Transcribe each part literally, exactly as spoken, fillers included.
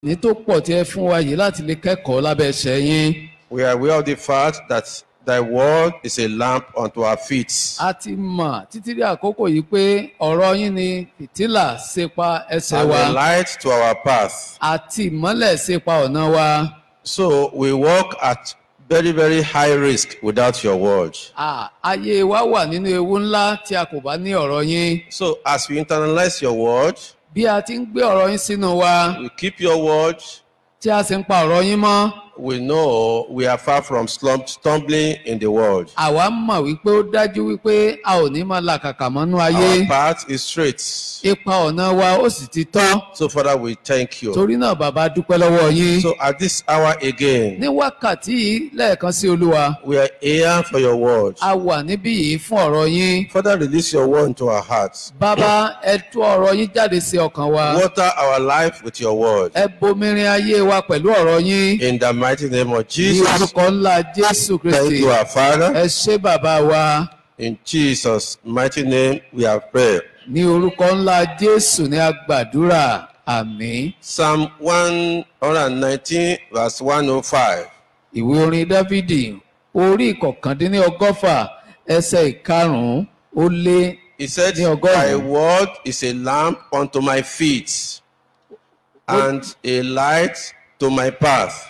ní tó pọ̀ tí ẹ fún wa yìí láti lè kẹ́kọ̀ọ́ lábẹ́ ẹsẹ̀ yín. We are aware of the fact that thy word is a lamp unto our feet. A ti mọ̀ títí dé àkókò yìí pé ọ̀rọ̀ yín ni fìtílà sépa ẹsẹ̀ And wa a light to our path. àti ìmọ́lẹ̀ sépa ọ̀nà wa. So we walk at very, very high risk without your word. À, ayé wa wà nínú ewu ńlá tí a kò bá ní ọ̀rọ̀ yín. So as we internalize your word, Bí a ti ń gbé ọ̀rọ̀ yín sínú wa we keep your word, tí a sì ń pa ọ̀rọ̀ yín mọ́, we know we are far from slump, stumbling in the world. àwa mọ̀ wípé ó dájú wípé a ò ní máa làkàkà mọ́nú ayé. Our path is straight. Ipa ọ̀nà wa ó sì ti tọ́. So Father, we thank you. Torí náà bàbá dúpẹ́ lọ́wọ́ yín. So at this hour again, Ní wákàtí yìí lẹ́ẹ̀kan sí Olúwa, we are here for your word. a wà níbí yìí fún ọ̀rọ̀ yín. Father, release your word into our hearts. Bàbá ẹ tú ọ̀rọ̀ yín jáde sí ọkàn wa. Water our life with your word. Ẹ bomirin ayé wa pẹ̀lú ọ̀rọ̀ yín. In the mighty name of Ní Jesus. orúkọ ńlá Jésù Thank Kristi. you, our Father. Ẹ ṣé bàbá wa. In Jesus' mighty name, we have prayed. Ní orúkọ ńlá Jésù ní a gbàdúrà. Àmín. Psalm one nineteen, verse one oh five. Ìwé orin Dáfídì orí ìkọ̀kàndínní ọgọ́fà ẹsẹ̀ ìkarùn-ún ó lé He said, ní ọgọ́rùn-ún. thy word is a lamp unto my feet and a light to my path.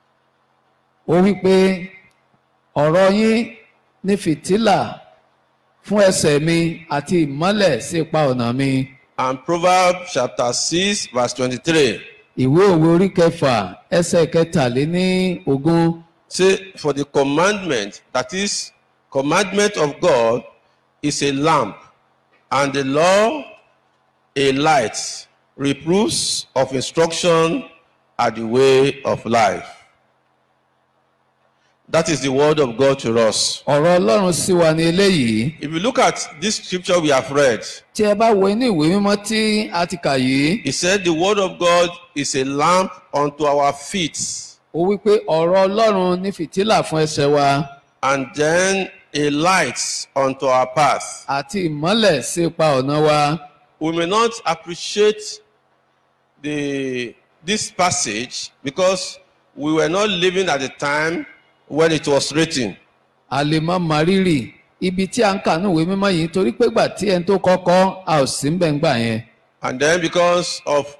Ó wí pé ọ̀rọ̀ yín ní fìtílà fún ẹsẹ̀ mi àti ìmọ́lẹ̀ sí ipa ọ̀nà mi. And Proverbs chapter six, verse twenty-three. Ìwé òwe orí kẹfà ẹsẹ̀ kẹtàléní ogún. Say, for the commandment, that is, commandment of God is a lamp, and the law a light, reproofs of instruction are the way of life. That is the word of God to us. Ọ̀rọ̀ Ọlọ́run sí wa ní eléyìí. If you look at this scripture we have read, Tí ẹ bá wo inú ìwé mímọ́ tí a ti kà yìí, it said the word of God is a lamp unto our feet, ó wí pé ọ̀rọ̀ Ọlọ́run ní fìtílà fún ẹsẹ̀ wa and then a light unto our path. àti ìmọ́lẹ̀ sí ipa ọ̀nà wa. We may not appreciate the this passage because we were not living at the time when it was written. A lè má mọ rírì ibi tí a ń kà ní ìwé mímọ́ yìí torí pé gbà tí ẹni tó kọ́kọ́ a ò sí ń bẹ̀ ń gbà yẹn. And then because of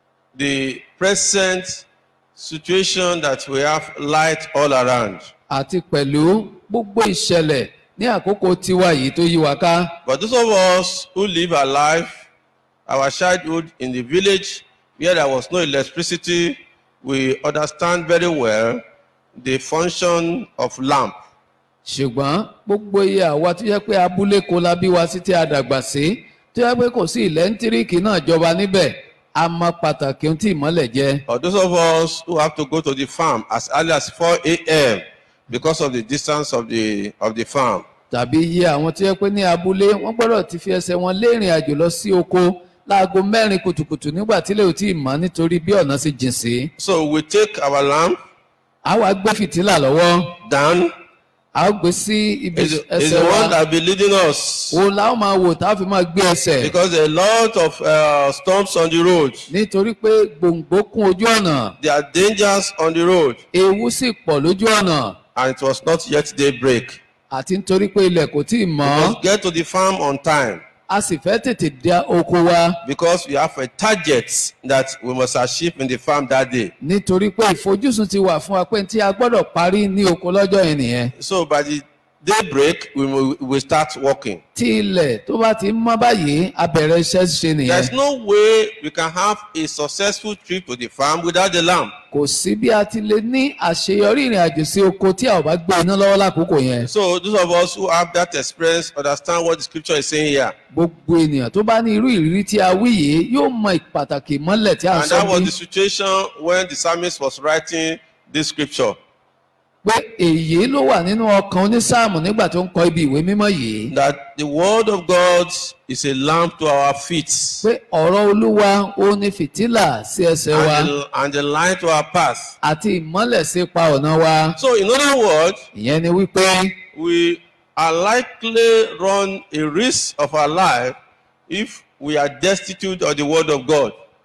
the present situation that we have light all around. Àti pẹ̀lú gbogbo ìṣẹ̀lẹ̀ ní àkókò tiwa yìí tó yí wa ká. But those of us who live our life, our childhood in the village where there was no electricity, we understand very well the function of lamp. Ṣùgbọ́n gbogbo iye àwa tó yẹ pé abúlé kó la bí wa sí tí a dàgbà sí tó yẹ pé kò sí ìlẹ́ńtíríkì náà jọba níbẹ̀ a mọ pàtàkì ohun tí ìmọ́lẹ̀ jẹ́. Or those of us who have to go to the farm as early as four a m because of the distance of the of the farm. Tàbí iye àwọn tó yẹ pé ní abúlé wọ́n gbọ́dọ̀ ti fi ẹsẹ̀ wọn lé ìrìn àjò lọ sí oko láago mẹ́rin kùtùkùtù nígbà tílẹ̀ ò tí ì mọ́ nítorí bí ọ̀nà sì jìn sí. So we take our lamp A wá gbé fìtílà lọ́wọ́, down. a ó gbé sí ibi Is is ẹsẹ̀ the one wa. that be leading us. Òun la ó máa wò tá a fi máa gbé ẹsẹ̀. Because there are a lot of uh, storms on the road. Nítorí pé gbòǹgbò kún ojú ọ̀nà, There are dangers on the road. ewu sì pọ̀ lójú ọ̀nà. And it was not yet daybreak. Àti nítorí pé ilẹ̀ kò tí ì We mọ́, must get to the farm on time. a sì fẹ́ tètè dé oko wa. Because we have a target that we must achieve in the farm that day. Nítorí pé ìfojúsùn ti wà fún wa pé tí a gbọ́dọ̀ parí ní oko lọ́jọ́ yẹn nìyẹn. So by the daybreak, we will we will start working. Tí ilẹ̀ tó bá ti ń mọ́ báyìí, a bẹ̀rẹ̀ iṣẹ́ ṣíṣe nìyẹn. There's no way we can have a successful trip to the farm without the lamp. Kò sí bí a ti lè ní àṣeyọrí ìrìn àjò sí oko tí a ò bá gbé iná lọ́wọ́ lákòókò yẹn. So those of us who have that experience understand what the scripture is saying here. Gbogbo ènìyàn tó bá ní irú ìrírí tí a wí yìí yóò mọ pàtàkì ìmọ́lẹ̀ tí a ń And sọ that was bí. the situation when the psalmist was writing this scripture. Pé èyí ló wà nínú ọkàn onísáàmù nígbà tó ń kọ ibi ìwé mímọ́ yìí. That the word of God is a lamp to our feet Pé ọ̀rọ̀ Olúwa ó ní fìtílà sí ẹsẹ̀ wa and the, and the light to our path. àti ìmọ́lẹ̀ sí pa ọ̀nà wa. So in other words, Ìyẹn ni wípé we are likely run a risk of our life if we are destitute of the word of God.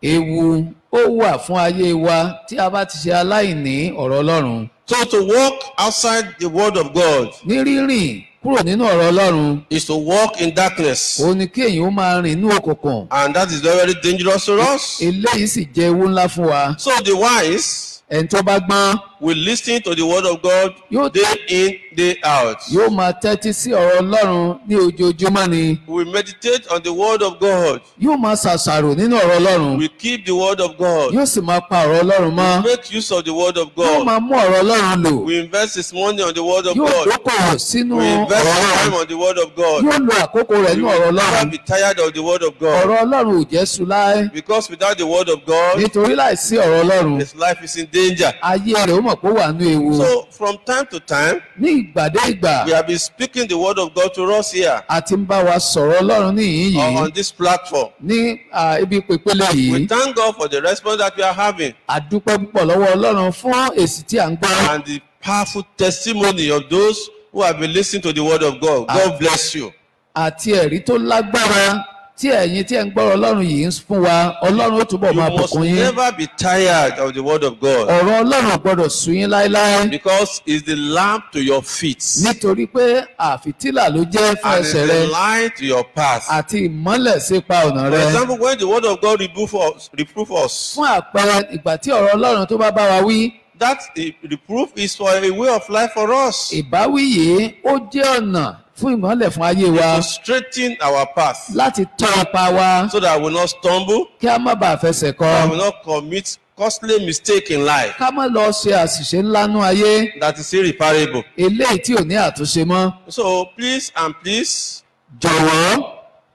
ewu ó wà fún ayé wa tí a bá ti ṣe aláìní ọ̀rọ̀ Ọlọ́run. So to walk outside the word of God ní rírìn kúrò nínú ọ̀rọ̀ Ọlọ́run is to walk in darkness. ó ní kí èyàn ó máa rìn ní òkùnkùn. And that is very, very dangerous to us. eléyìí sì jẹ́ ewu ńlá fún wa. So the wise ẹni tó bá gbọ́n will listen to the word of God Yóò- day in, day out. yóò máa tẹ́tí sí ọ̀rọ̀ Ọlọ́run ní ojoojúmọ́ ni. We meditate on the word of God. yóò máa ṣàṣàrò nínú ọ̀rọ̀ Ọlọ́run. We keep the word of God. yóò sì máa pa ọ̀rọ̀ Ọlọ́run mọ́. We make use of the word of yóò God. máa mú ọ̀rọ̀ Ọlọ́run lò. We invest his money on the word of yóò God. dókòwò sínú We ọ̀rọ̀ invest his Ọlọ́run. time on the word of God. yóò lo àkókò rẹ̀ We ní ọ̀rọ̀ will never Ọlọ́run. be tired of the word of God. ọ̀rọ̀ Ọlọ́run ò jẹ́ sú láé. Because without the word of God, nítorí láìsí ọ̀rọ̀ Ọlọ́run his life is in danger. ayé rẹ̀ ó mọ̀ pé ó wà ní ewu. So from time to time, ní ìgbà dé ìgbà we have been speaking the word of God to us here a ti ń bá wa sọ̀rọ̀ Ọlọ́run níhìn or yìí on this platform. ní à, ibi pèpele We yìí. thank God for the response that we are having a dúpẹ́ púpọ̀ lọ́wọ́ Ọlọ́run fún èsì tí à ń gbọ́. and the powerful testimony of those who have been listening to the word of God. God bless you. àti ẹ̀rí tó lágbára tí ẹ̀yin tí ẹ̀ ń gbọ́rọ̀ Ọlọ́run yìí ń fún wa. Ọlọ́run ó túbọ̀ You máa must bùkún yín. never be tired of the word of God ọ̀rọ̀ Ọlọ́run ò gbọ́dọ̀ sú yín láéláé. because it's the lamp to your feet nítorí pé àfìtílà ló jẹ́ fún and it's ẹsẹ̀ the rẹ light to your path. àti ìmọ́lẹ̀ sípa ọ̀nà For rẹ. example, when the word of God reproof us, reproof us, fún àpẹẹrẹ ìgbà tí ọ̀rọ̀ Ọlọ́run tó bá bá wa wí. that the reproof is for a way of life for us ìbáwí yìí ó jẹ́ ọ̀nà fún ìmọ́lẹ̀ fún ayé wa to straighten our path láti tọ́ ipa wa so that we will not stumble, kí a má bàa fẹsẹ̀ kọ. that we will not commit costly mistake in life ká má lọ ṣe àṣìṣe ńlá nú ayé that is irreparable. eléyìí tí ò ní àtúnṣe mọ́. So please and please jọ̀wọ́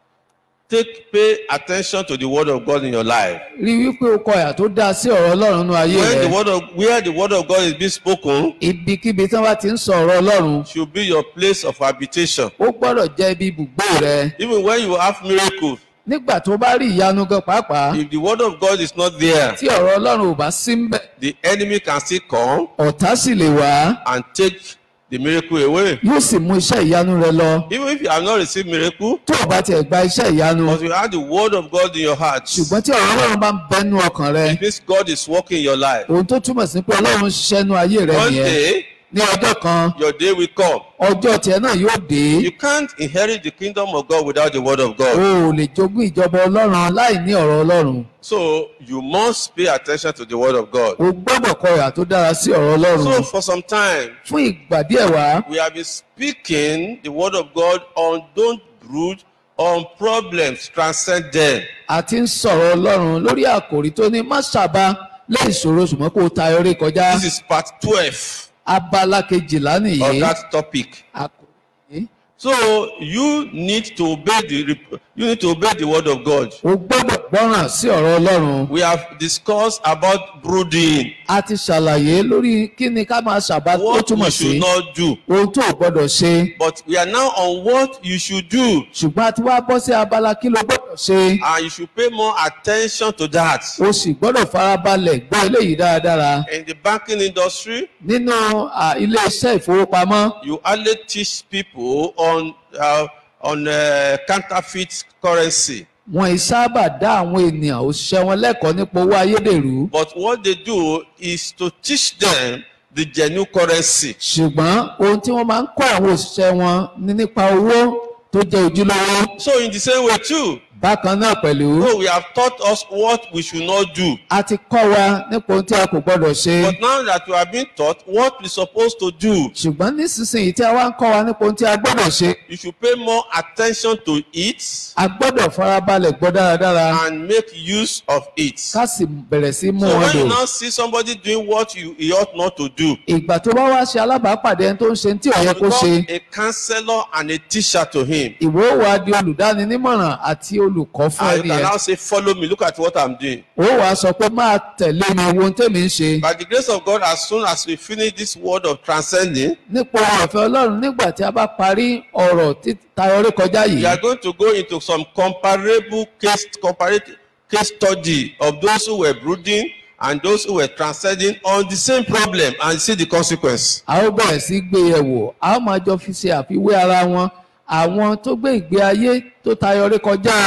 take pay attention to the word of God in your life. rí wípé o kọ ìyà tó dáa sí ọ̀rọ̀ Ọlọ́run nú ayé When the rẹ. word of where the word of God is being spoken ibikíbi tí wọ́n bá ti ń sọ ọ̀rọ̀ Ọlọ́run should be your place of habitation. ó gbọ́dọ̀ jẹ́ ibi ibùgbé rẹ. Even when you have miracles, nígbà tó bá rí ìyanu gan pàápàá if the word of God is not there, tí ọ̀rọ̀ Ọlọ́run ò bá sí ń bẹ̀ the enemy can still come ọ̀tá sì lè wá and take the miracle away. yóò sì mú iṣẹ́ ìyanu rẹ lọ. Even if you have not received miracle, tó o bá tiẹ̀ gba iṣẹ́ ìyanu but you have the word of God in your heart, ṣùgbọ́n tí ọ̀rọ̀ Ọlọ́run bá ń bẹnu ọkàn rẹ it means God is working in your life. ohun tó túmọ̀ sí pé Ọlọ́run ń ṣiṣẹ́ nú ayé rẹ One nìyẹn. day, ní ọjọ́ kan your day will come. ọjọ́ tiẹ̀ náà yóò dé. You can't inherit the kingdom of God without the word of o God. ò lè jogún ìjọba Ọlọ́run láì ní ọ̀rọ̀ Ọlọ́run. So you must pay attention to the word of God. o gbọ́dọ̀ kọ ìhà tó dára sí ọ̀rọ̀ Ọlọ́run. So for some time, fún ìgbà díẹ̀ wá we have been speaking the word of God on don't brood on problems, transcend them. a ti ń sọ̀rọ̀ Ọlọ́run lórí àkòrí tó ní má ṣàbá lé ìṣòro ṣùgbọ́n kó o ta eré kọjá. This is part twelve abala kejìlá of nìyí. that topic. àkòrí yìí. So you need to obey the rep- you need to obey the word of God. o gbọ́dọ̀ gbọ́ràn sí ọ̀rọ̀ Ọlọ́run. We have discussed about brooding, a ti ṣàlàyé lórí kí ni ká máa ṣàbá tó what túmọ̀ you sí should not do. ohun tó o gbọ́dọ̀ ṣe. But we are now on what you should do, ṣùgbọ́n a ti wá bọ́ sí abala kí ló gbọ́dọ̀ ṣe. and you should pay more attention to that. o sì gbọ́dọ̀ farabalẹ̀ gbọ́ eléyìí dáradára. In the banking industry, nínú à, ilé-iṣẹ́ ìfowópamọ́ you hardly teach people on uh, on uh, counterfeit currency. wọn ì sábà dá àwọn ènìyàn òṣìṣẹ́ wọn lẹ́kọ̀ọ́ nípa owó ayédèrú. But what they do is to teach them the genuine currency. ṣùgbọ́n ohun tí wọ́n máa ń kọ́ àwọn òṣìṣẹ́ wọn ní nípa owó tó jẹ́ ojúlówó. So in the same way too, bákan náà pẹ̀lú so we have taught us what we should not do. a ti kọ́ wa nípa ohun tí a kò gbọ́dọ̀ ṣe. But now that we have been taught what we're supposed to do, ṣùgbọ́n nísinsìnyí tí a wá ń kọ́ wa nípa ohun tí a gbọ́dọ̀ ṣe. you should pay more attention to it a gbọ́dọ̀ farabalẹ̀ gbọ́ dáradára and make use of it. So ká sì bẹ̀rẹ̀ sí mú wọn when you lò. now see somebody doing what you he ought not to do, ìgbà tó bá wá ṣe alábàápàdé ẹni tó ń ṣe tí ò yẹ kó ṣe. become a counselor and a teacher to him. ìwọ wá di olùdáninímọ̀ràn àti olùkọ́ fún And you ẹni can yẹn. now say, follow me, look at what I'm doing. ó wàá sọ pé máa tẹ̀lé mi wo ohun tèmi ń ṣe. By the grace of God, as soon as we finish this word of transcending, nípa ọ̀fẹ́ Ọlọ́run nígbà tí a bá parí ọ̀rọ̀ títayọrí kọjá we yìí. are going to go into some comparable case, comparative case study of those who were brooding and those who were transcending on the same problem and see the consequence. a ó bẹ̀rẹ̀ sí gbé yẹ̀ wò a ó máa jọ fi ṣe àfiwé ara wọn àwọn tó gbé ìgbé ayé tó tayọrí kọjá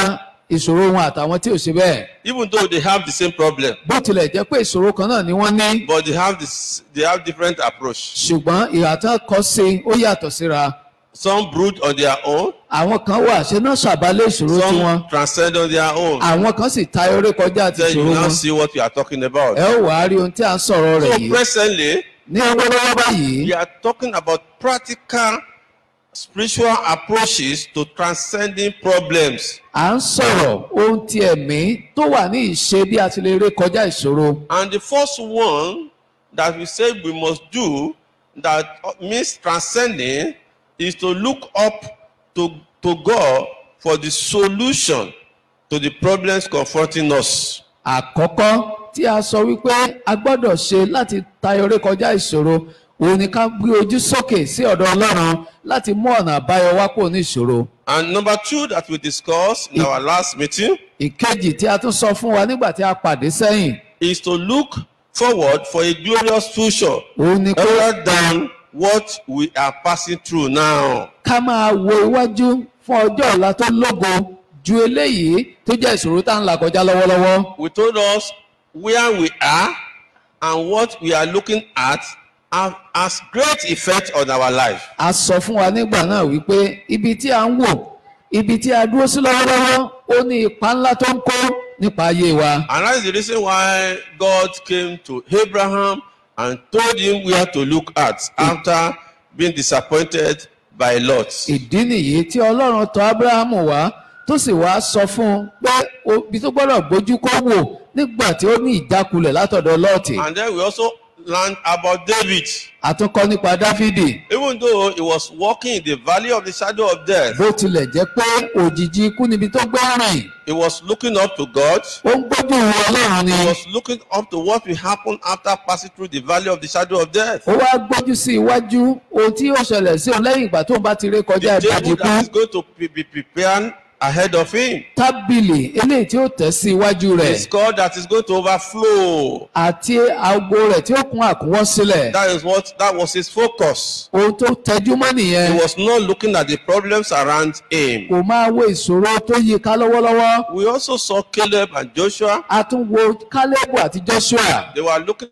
ìṣòro wọn àtàwọn tí ò ṣe bẹ́ẹ̀. even though they have the same problem, bó tilẹ̀ jẹ́ pé ìṣòro kan náà ni wọ́n ní. but they have this, they have different approach. ṣùgbọ́n ìhà tán kọ sí ó yàtọ̀ síra. Some brood on their own, àwọn kan wà ṣe náà ṣàbálẹ̀ ìṣòro tiwọn. some transcend on their own. àwọn kan sì tayọ eré kọjá àti Then you ìṣòro now wọn. see what we are talking about. ẹ ó wàá rí ohun tí à ń sọ̀rọ̀ rẹ̀ So yìí. presently, ní ọwọ́lọ́wọ́ báyìí we are talking about practical spiritual approaches to transcending problems. à ń sọ̀rọ̀ ohun ti ẹ̀mí tó wà ní ìṣe bí a ti lè ré kọjá ìṣòro. And the first one that we say we must do that means transcending is to look up to, to God for the solution to the problems confronting us. àkọ́kọ́ tí a sọ wípé a gbọ́dọ̀ ṣe láti tayọ ré kọjá ìṣòro òun ni ká gbé ojú sókè sí ọ̀dọ̀ Ọlọ́run láti mú ọ̀nà àbáyọ wá kúrò ní ìṣòro. And number two that we discussed in our last meeting ìkejì tí a tún sọ fún wa nígbà tí a pàdé sẹ́yìn is to look forward for a glorious future òun ni pé rather than what we are passing through now. ká máa wo iwájú fún ọjọ́ ọ̀la tó lógo ju eléyìí tó jẹ́ ìṣòro tá à ń là kọjá lọ́wọ́lọ́wọ́. We told us where we are and what we are looking at have, has great effect on our life. a sọ fún wa nígbà náà wípé ibi tí a ń wò ibi tí a dúró sí lọ́wọ́lọ́wọ́ ó ní ipa ńlá tó ń kó nípa ayé wa. And that is the reason why God came to Abraham and told him where to look at after being disappointed by Lot. ìdí nìyí tí Ọlọ́run tọ̀ Ábúráhámù wá tó sì wá sọ fún un pé ibi tó gbọ́dọ̀ gbójú kó wò nígbà tí ó ní ìjákulẹ̀ látọ̀dọ̀ Lọ́ọ̀tì. And then we also learned about David. àtúnkọ́ nípa Dáfídì. Even though he was walking in the valley of the shadow of death, bó tilẹ̀ jẹ́ pé òjìji ikú níbi tó gbé rìn. he was looking up to God. ó ń gbójú wo Ọlọ́run ni. He was looking up to what will happen after passing through the valley of the shadow of death. ó wá gbójú sí iwájú ohun tí yóò ṣẹlẹ̀ sí òun lẹ́yìn ìgbà tó ń bá ti ré kọjá The ìbàdí table that is kú. going to be be prepared ahead of him. tábìlì eléyìí tí ó tẹ̀ sí iwájú The rẹ̀ score that is going to overflow. àti aago rẹ̀ tí ó kún àkúnwọ́ sílẹ̀. That is what that was his focus. ohun tó tẹjú mọ́ nìyẹn. He was not looking at the problems around him. kò máa wo ìṣòro tó yí ká lọ́wọ́lọ́wọ́. We also saw Caleb and Joshua. a tún wo Kálẹ́bù àti Joshua. They were looking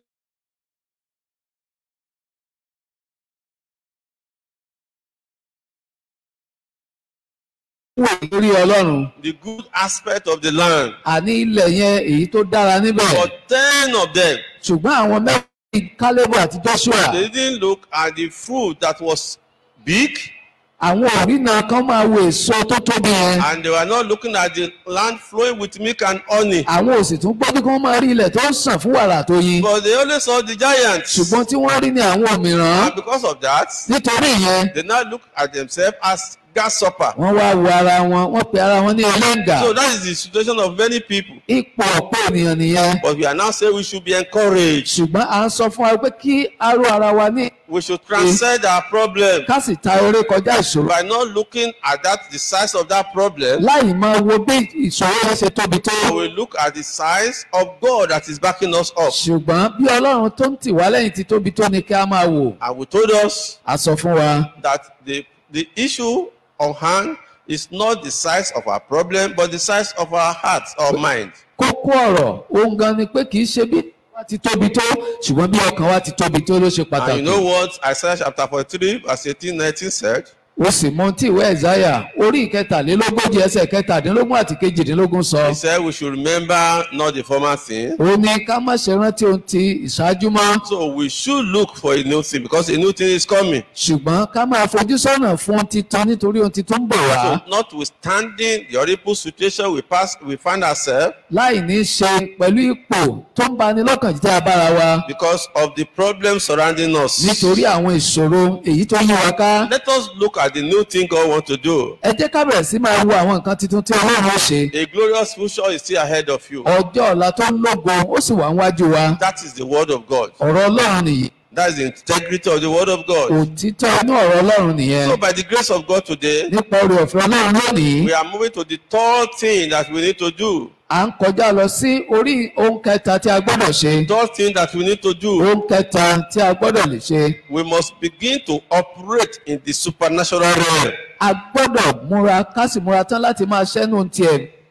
wò lórí Ọlọ́run. at the good aspect of the land. àní ilẹ̀ yẹn èyí tó dára níbẹ̀. But ten of them, ṣùgbọ́n àwọn mẹ́rin Kálẹ́bù àti Joshua. they didn't look at the fruit that was big, àwọn òrìnà kan máa wo èso tó tóbi yẹn. and they were not looking at the land flowing with milk and honey. àwọn ò sì tún gbọ́ bí wọ́n máa rí ilẹ̀ tó ń sàn fún wàrà tó yin. But they only saw the giants. ṣùgbọ́n tí wọ́n rí ní àwọn mìíràn. And because of that, nítorí ìyẹn they now look at themselves as grasshopper. wọ́n wá wo ara wọn wọ́n pe ara wọn ní ẹlẹ́ngà. So that is the situation of many people. ipò ọ̀pọ̀ ènìyàn nìyẹn. But we are now saying we should be encouraged. ṣùgbọ́n à ń sọ fún wa pé kí a ró ara wa ní We should transcend our problem ká sì ta eré kọjá ìṣòro. by not looking at that the size of that problem. láì máa wo bí ìṣòro yẹn ṣe tóbi tó. But we look at the size of God that is backing us up. ṣùgbọ́n bí Ọlọ́run tó ń tì wá lẹ́yìn tí tóbi tó ni kí a máa wò. And we told us a sọ fún wa. that the the issue on hand is not the size of our problem, but the size of our hearts or mind. kókó ọ̀rọ̀ ohun gan ni pé kì í ṣe bí wa ti tóbi tó ṣùgbọ́n bí ọkàn wa ti tóbi tó ló ṣe And pàtàkì. you know what Isaiah chapter forty-three verse eighteen nineteen said? ó sì mọ ohun tí ìwé Ẹ̀sáyà orí ìkẹtàlélógójì ẹsẹ̀ kẹtàdínlógún àti kejìdínlógún sọ. He said we should remember not the former thing. ó ní ká má ṣe rántí ohun tí ìṣáájú mọ́ So we should look for a new thing because a new thing is coming. ṣùgbọ́n ká máa fojú sọ́nà fún ohun titun nítorí ohun titun ń bọ̀ wá. So notwithstanding the horrible situation we pass, we find ourselves láì ní ṣe pẹ̀lú ipò tó ń bani lọ́kàn jíjẹ́ abára wa because of the problems surrounding us. nítorí àwọn ìṣòro èyí tó yí wa ká. Let us look at the new thing God wants to do. ẹ jẹ́ ká bẹ̀rẹ̀ sí máa wo àwọn nǹkan titun tí Ọlọ́run ó ṣe. A glorious future is still ahead of you. ọjọ́ ọ̀la tó ń lógo ó sì wà níwájú wa. That is the word of God. ọ̀rọ̀ Ọlọ́run nìyí. That is the integrity of the word of God. òtítọ́ inú ọ̀rọ̀ Ọlọ́run nìyẹn. So by the grace of God today, nípa oore ọ̀fẹ́ Ọlọ́run lónìí we are moving to the third thing that we need to do. à ń kọjá lọ sí orí ohun kẹta tí a gbọ́dọ̀ ṣe. Third thing that we need to do. ohun kẹta tí a gbọ́dọ̀ lè ṣe. We must begin to operate in the supernatural realm. a gbọ́dọ̀ múra ká sì múra tán láti máa ṣẹ́nu tiẹ̀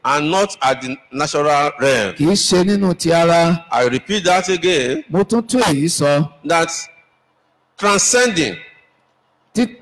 and not at the natural realm. kì í ṣe nínú ti ara. I repeat that again, Mo tún tún èyí sọ. that transcending, Tí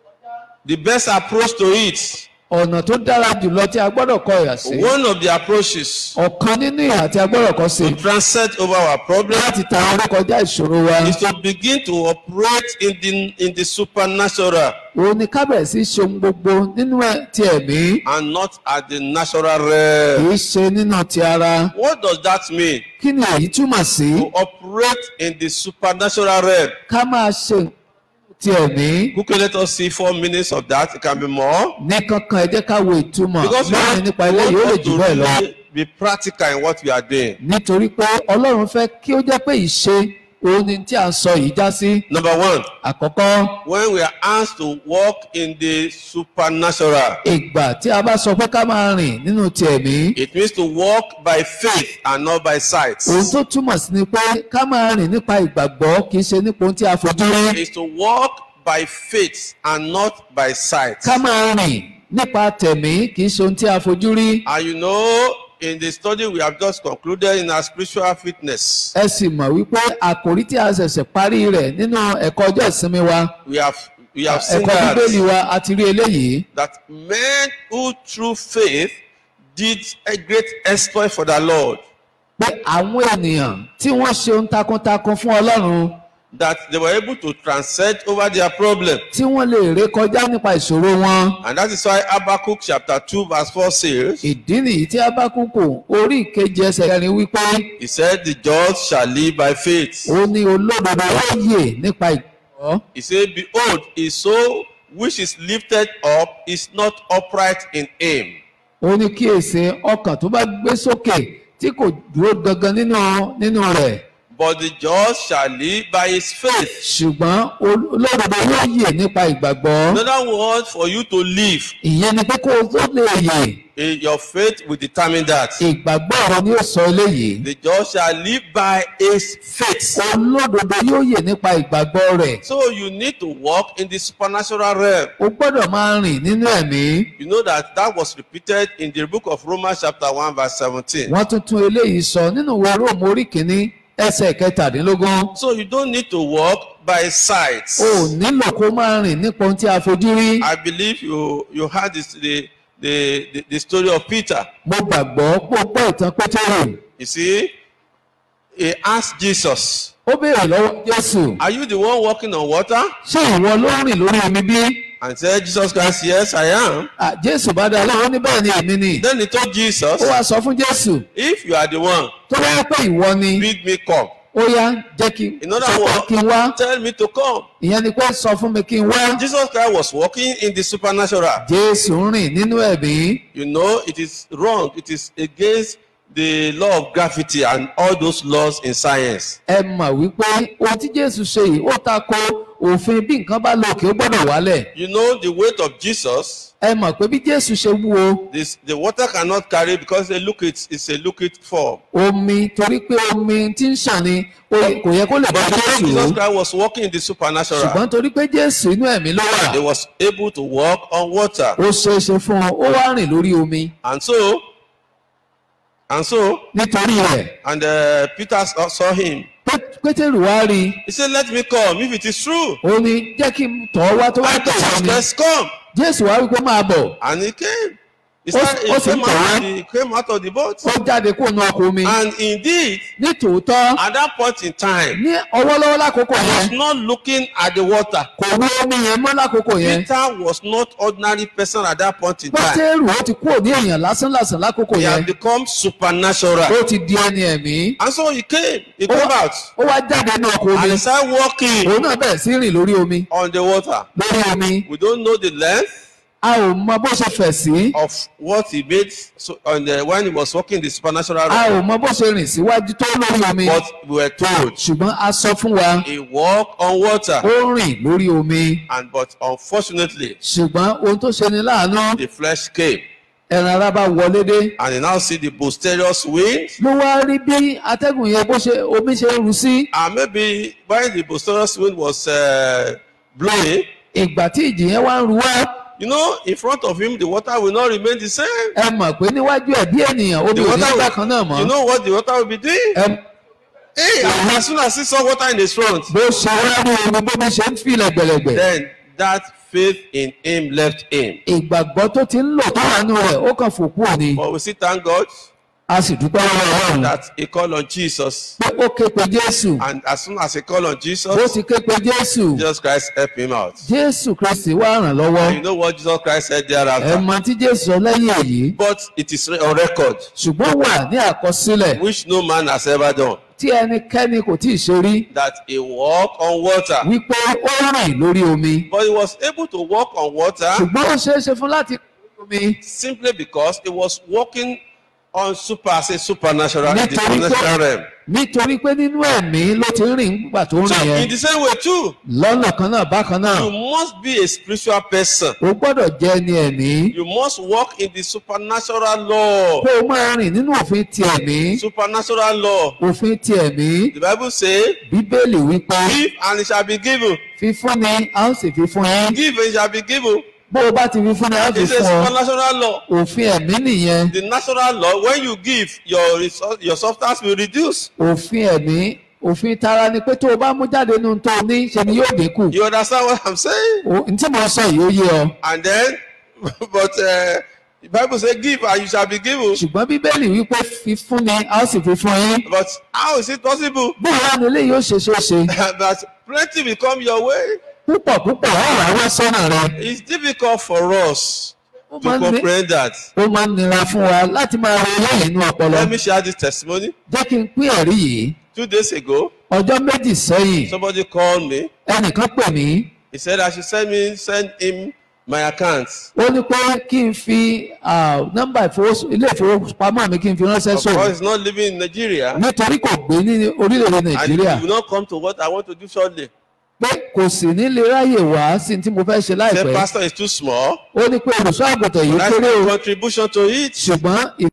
the best approach to it, ọ̀nà tó dára jùlọ tí a gbọ́dọ̀ kọ ìhà sí. one of the approaches Ọ̀kan nínú ìhà tí a gbọ́dọ̀ kọ sí. to transcend over our problem Láti ta orí kọjá ìṣòro wa. is to begin to operate in the in the supernatural Òun ni ká bẹ̀rẹ̀ sí í ṣe ohun gbogbo nínú ẹ̀ ti ẹ̀mí. and not at the natural Kì realm. í ṣe nínú ti ara. What does that mean? Kí ni èyí túmọ̀ sí? To operate in the supernatural realm. Ká máa ṣe ti ẹ̀mí. Quickly, let us see four minutes of that. It can be more. Ní kankan ẹ jẹ́ ká wo ìtumọ̀ Because we lẹ́yìn want, nípa we ilé want yìí ó lè us jù to bẹ́ẹ̀ lọ. really be practical in what we are doing. Nítorí pé Ọlọ́run fẹ́ kí ó jẹ́ pé ìṣe òun ni tí à ń sọ yìí já sí. Number one, Àkọ́kọ́, when we are asked to walk in the supernatural, ìgbà tí a bá sọ pé ká máa rìn nínú ti ẹ̀mí. it means to walk by faith and not by sight. Ohun tó túmọ̀ sí ni pé ká máa rìn nípa ìgbàgbọ́ kì í ṣe nípa ohun tí a fojú rí. Is to walk by faith and not by sight. Ká máa rìn nípa tẹ̀mí kì í ṣe ohun tí a fojú rí. And you know, in the study we have just concluded in our spiritual fitness, Ẹ sì mọ̀ wípé àkòrí tí a ṣẹ̀ṣẹ̀ parí rẹ̀ nínú ẹ̀kọ́ ọjọ́ ìsinmi wa, we have we have seen ẹ̀kọ́ bíbélì that, wa a ti rí eléyìí. that men who through faith did a great exploit for the Lord, Pé àwọn ènìyàn tí wọ́n ṣe ohun takuntakun fún Ọlọ́run, that they were able to transcend over their problem. tí wọ́n lè ré kọjá nípa ìṣòro wọn. And that is why Habakkuk chapter two verse four says, Ìdí nìyí tí Ábákúkù orí ìkeje ẹsẹ̀ kẹrin wípé he said, the just shall live by faith. ó ní olódodo ó yè nípa ìgbàgbọ́. He said, behold, his soul which is lifted up is not upright in aim. Ó ní kíyèsí ọkàn tó bá gbé sókè tí kò dúró gangan nínú nínú rẹ̀. But the just shall live by his faith. Ṣùgbọ́n olódodo yóò yè nípa ìgbàgbọ́. In other words, for you to live, Ìyẹn ni pé kó o tó lè yè. eh, your faith will determine that. Ìgbàgbọ́ rẹ ni ó sọ eléyìí. The just shall live by his faith. Olódodo yóò yè nípa ìgbàgbọ́ rẹ̀. So you need to walk in the supernatural realm. O gbọ́dọ̀ máa rìn nínú ẹ̀mí. You know that that was repeated in the book of Romans chapter one verse seventeen. Wọ́n tún tún eléyìí sọ nínú ìwé Róòmù orí kìíní ẹsẹ̀ kẹtàdínlógún. So you don't need to walk by sight. O ò nílò kó máa rìn nípa ohun tí a fojú rí. I believe you you heard this, the, the the the story of Peter. Mo gbàgbọ́ pé o gbọ́ ìtàn Pétérù. You see, he asked Jesus, Ó béèrè lọ́wọ́ Jésù. "Are you the one walking on water?" Ṣé ìwọ ló ń rìn lórí omi bí? And said Jesus Christ, "Yes, I am." À, Jésù bá dá lọ́wọ́ ní bẹ́ẹ̀ ni èmi ni. Then he told Jesus, Ó wá sọ fún Jésù. "If you are the one, Tó bá pẹ́ ìwọ ni. bid me come. Ó yá jẹ́ kí In other sọ pé words, kí n wá. tell me to come." Ìyẹn ni pé sọ fún mi kí n wá. Jesus Christ was walking in the supernatural. Jésù ń rìn nínú ẹ̀mí. You know, it is wrong. It is against the law of gravity and all those laws in science. Ẹ mọ̀ wípé ohun tí Jésù ṣe yìí ó tako òfin bí nǹkan bá lọ òkè ó gbọ́dọ̀ wálẹ̀. You know, the weight of Jesus, Ẹ mọ̀ pé bí Jésù ṣe wúwo this, the water cannot carry because the liquid is a liquid form. omi torí pé omi tí ń ṣàn ni ó yẹ- kò yẹ kó lè bá But because Jésù. Jesus Christ was walking in the supernatural, Ṣùgbọ́n torí pé Jésù inú ẹ̀mí ló wà. he was able to walk on water. Ó ṣeé ṣe fún un ó wá rìn lórí omi. And so, and so, Nítorí rẹ̀ and uh, Peter saw saw him. Pé- Pétérù wá rí i. He said, "Let me come if it is true." Ó ní jẹ́ kí n tọ̀ ọ́ wá tó wá And tọ̀ Jesus wá ni. Christ come. Jésù wá wípé máa bọ̀. And he came. He, Ó- started, he, ó sì came ń tọ̀ out wá. of the, he came out of the boat. Ó jáde kó nu ọkọ̀ omi. And indeed, Ní tòótọ́ at that point in time, ní ọwọ́lọ́wọ́ lákòókò he was yẹn not looking at the water. kò wú omi yẹn mọ́ lákòókò yẹn. Peter was not ordinary person at that point in time. Pétérù ó ti kúrò ní èèyàn lásánlàsàn lákòókò He yẹn. had become supernatural. Ó ti di ẹni ẹ̀mí. And so he came. He Ó came wá- out. Ó wá jáde ní ọkọ̀ And omi. he started walking Òun náà bẹ̀rẹ̀ sí rìn lórí omi. on the water. Lórí omi. We don't know the length A ò mọ bó ṣe fẹ̀ sí. of what he made so on the, when he was walking the supernatural A realm. ò mọ bó ṣe rìn síwájú tó lórí omi. But we were told Ṣùgbọ́n a sọ fún wa he walked on water. ó rìn lórí omi. And but unfortunately, Ṣùgbọ́n ohun tó ṣe ni láàánú the flesh came. ẹran ara bá wọlé dé. And you now see the posterior wind. Ló wá rí bí atẹ́gùn yẹn bó ṣe omi ṣe ń ru sí. And maybe when the posterior wind was uh, blowing, Ìgbà tí ìjì yẹn wá ń ru wá. You know, in front of him, the water will not remain the same. ẹ mọ̀ pé níwájú ẹ̀ bí ènìyàn omi The ò ní water gbà kan náà will, mọ́. you know what the water will be doing? Ẹ- Hey, as soon as he saw water in his front, bó ṣe wá rí omi bó bí ṣe ń fi lẹ́gbẹ̀lẹ́gbẹ̀. then that faith in him left him. ìgbàgbọ́ tó ti ń lò tó wà nínú rẹ̀ ó kàn fòkú òní. But we still thank God a sì dúpẹ́ lọ́wọ́ Ọlọ́run that he called on Jesus. pé ó ké pe Jésù. And as soon as he called on bó Jesus, ti ké pe Jésù, Jesus Christ helped him out. Jésù Kristi wá ràn lọ́wọ́. And you know what Jesus Christ said ẹ thereafter? mọ̀ tí Jésù sọ lẹ́yìn èyí, But it is on record, ṣùgbọ́n wà ní àkọsílẹ̀ which no man has ever done, tí ẹnikẹ́ni kò tí ì ṣe rí, that he walked on water. wípé ó rìn lórí omi. But he was able to walk on water ṣùgbọ́n ó ṣeé ṣe fún láti rìn lórí omi simply because he was walking on super, as a supernatural, in the nítorí supernatural pé realm. nítorí pé nínú ẹ̀mí ló ti ń rìn nígbà tó ń So rìn in yẹn. the same way too, lọ́nà kan náà bákan náà, you must be a spiritual person. o gbọ́dọ̀ jẹ́ ẹni ẹ̀mí. You must walk in the supernatural law. kó o máa rìn nínú òfin ti ẹ̀mí. Supernatural law. òfin ti ẹ̀mí. The Bible says, Bíbélì wípé give and it shall be given. fífúnni a ó sì fi fún yín. Give and it shall be given. bó o bá ti fi fúnni a ó fi It's a fún ọ. supernatural law. òfin ẹ̀mí nìyẹn. The natural law, when you give, your resource, your substance will reduce. òfin ẹ̀mí òfin tara ni pé tó o bá mú jáde nínú tó o ní ṣe ni yóò dínkù. You understand what I'm saying? O- n tí mo sọ yìí ó yé ọ. And then, but uh, the Bible says, give and you shall be given. ṣùgbọ́n Bíbélì wípé fífúnni a ó sì fi fún yín. But how is it possible bó o wá ní eléyìí ó ṣe ṣe é ṣe. that plenty will come your way? púpọ̀ púpọ̀ ó wà wá sọ́nà rẹ. It's difficult for us ó to máa ń ní- comprehend that. ó máa ń nira fún wa láti máa ro eléyìí inú ọpọlọ. Let me share this testimony. jẹ́ kí n pín ẹ̀rí yìí. Two days ago, ọjọ́ méjì sẹ́yìn somebody called me. ẹnìkan pè mí. He said I should send me send him my account. ó ní pé kí n fi ah, nọ́mbà ìfowós- ilé ìfowópamọ́ mi kí n fi ránṣẹ́ Of course, sóun. he's not living in Nigeria. nítorí kò gbé ní orílẹ̀-èdè And Nàìjíríà. he will not come to what I want to do shortly. pé kò sì ní lè ráyè wá sí tí mo fẹ́ ṣe He said, láìpẹ́. Pastor is too small. ó ní pé olùṣọ́ àgùntàn yìí That's kéré my o. contribution to it. ṣùgbọ́n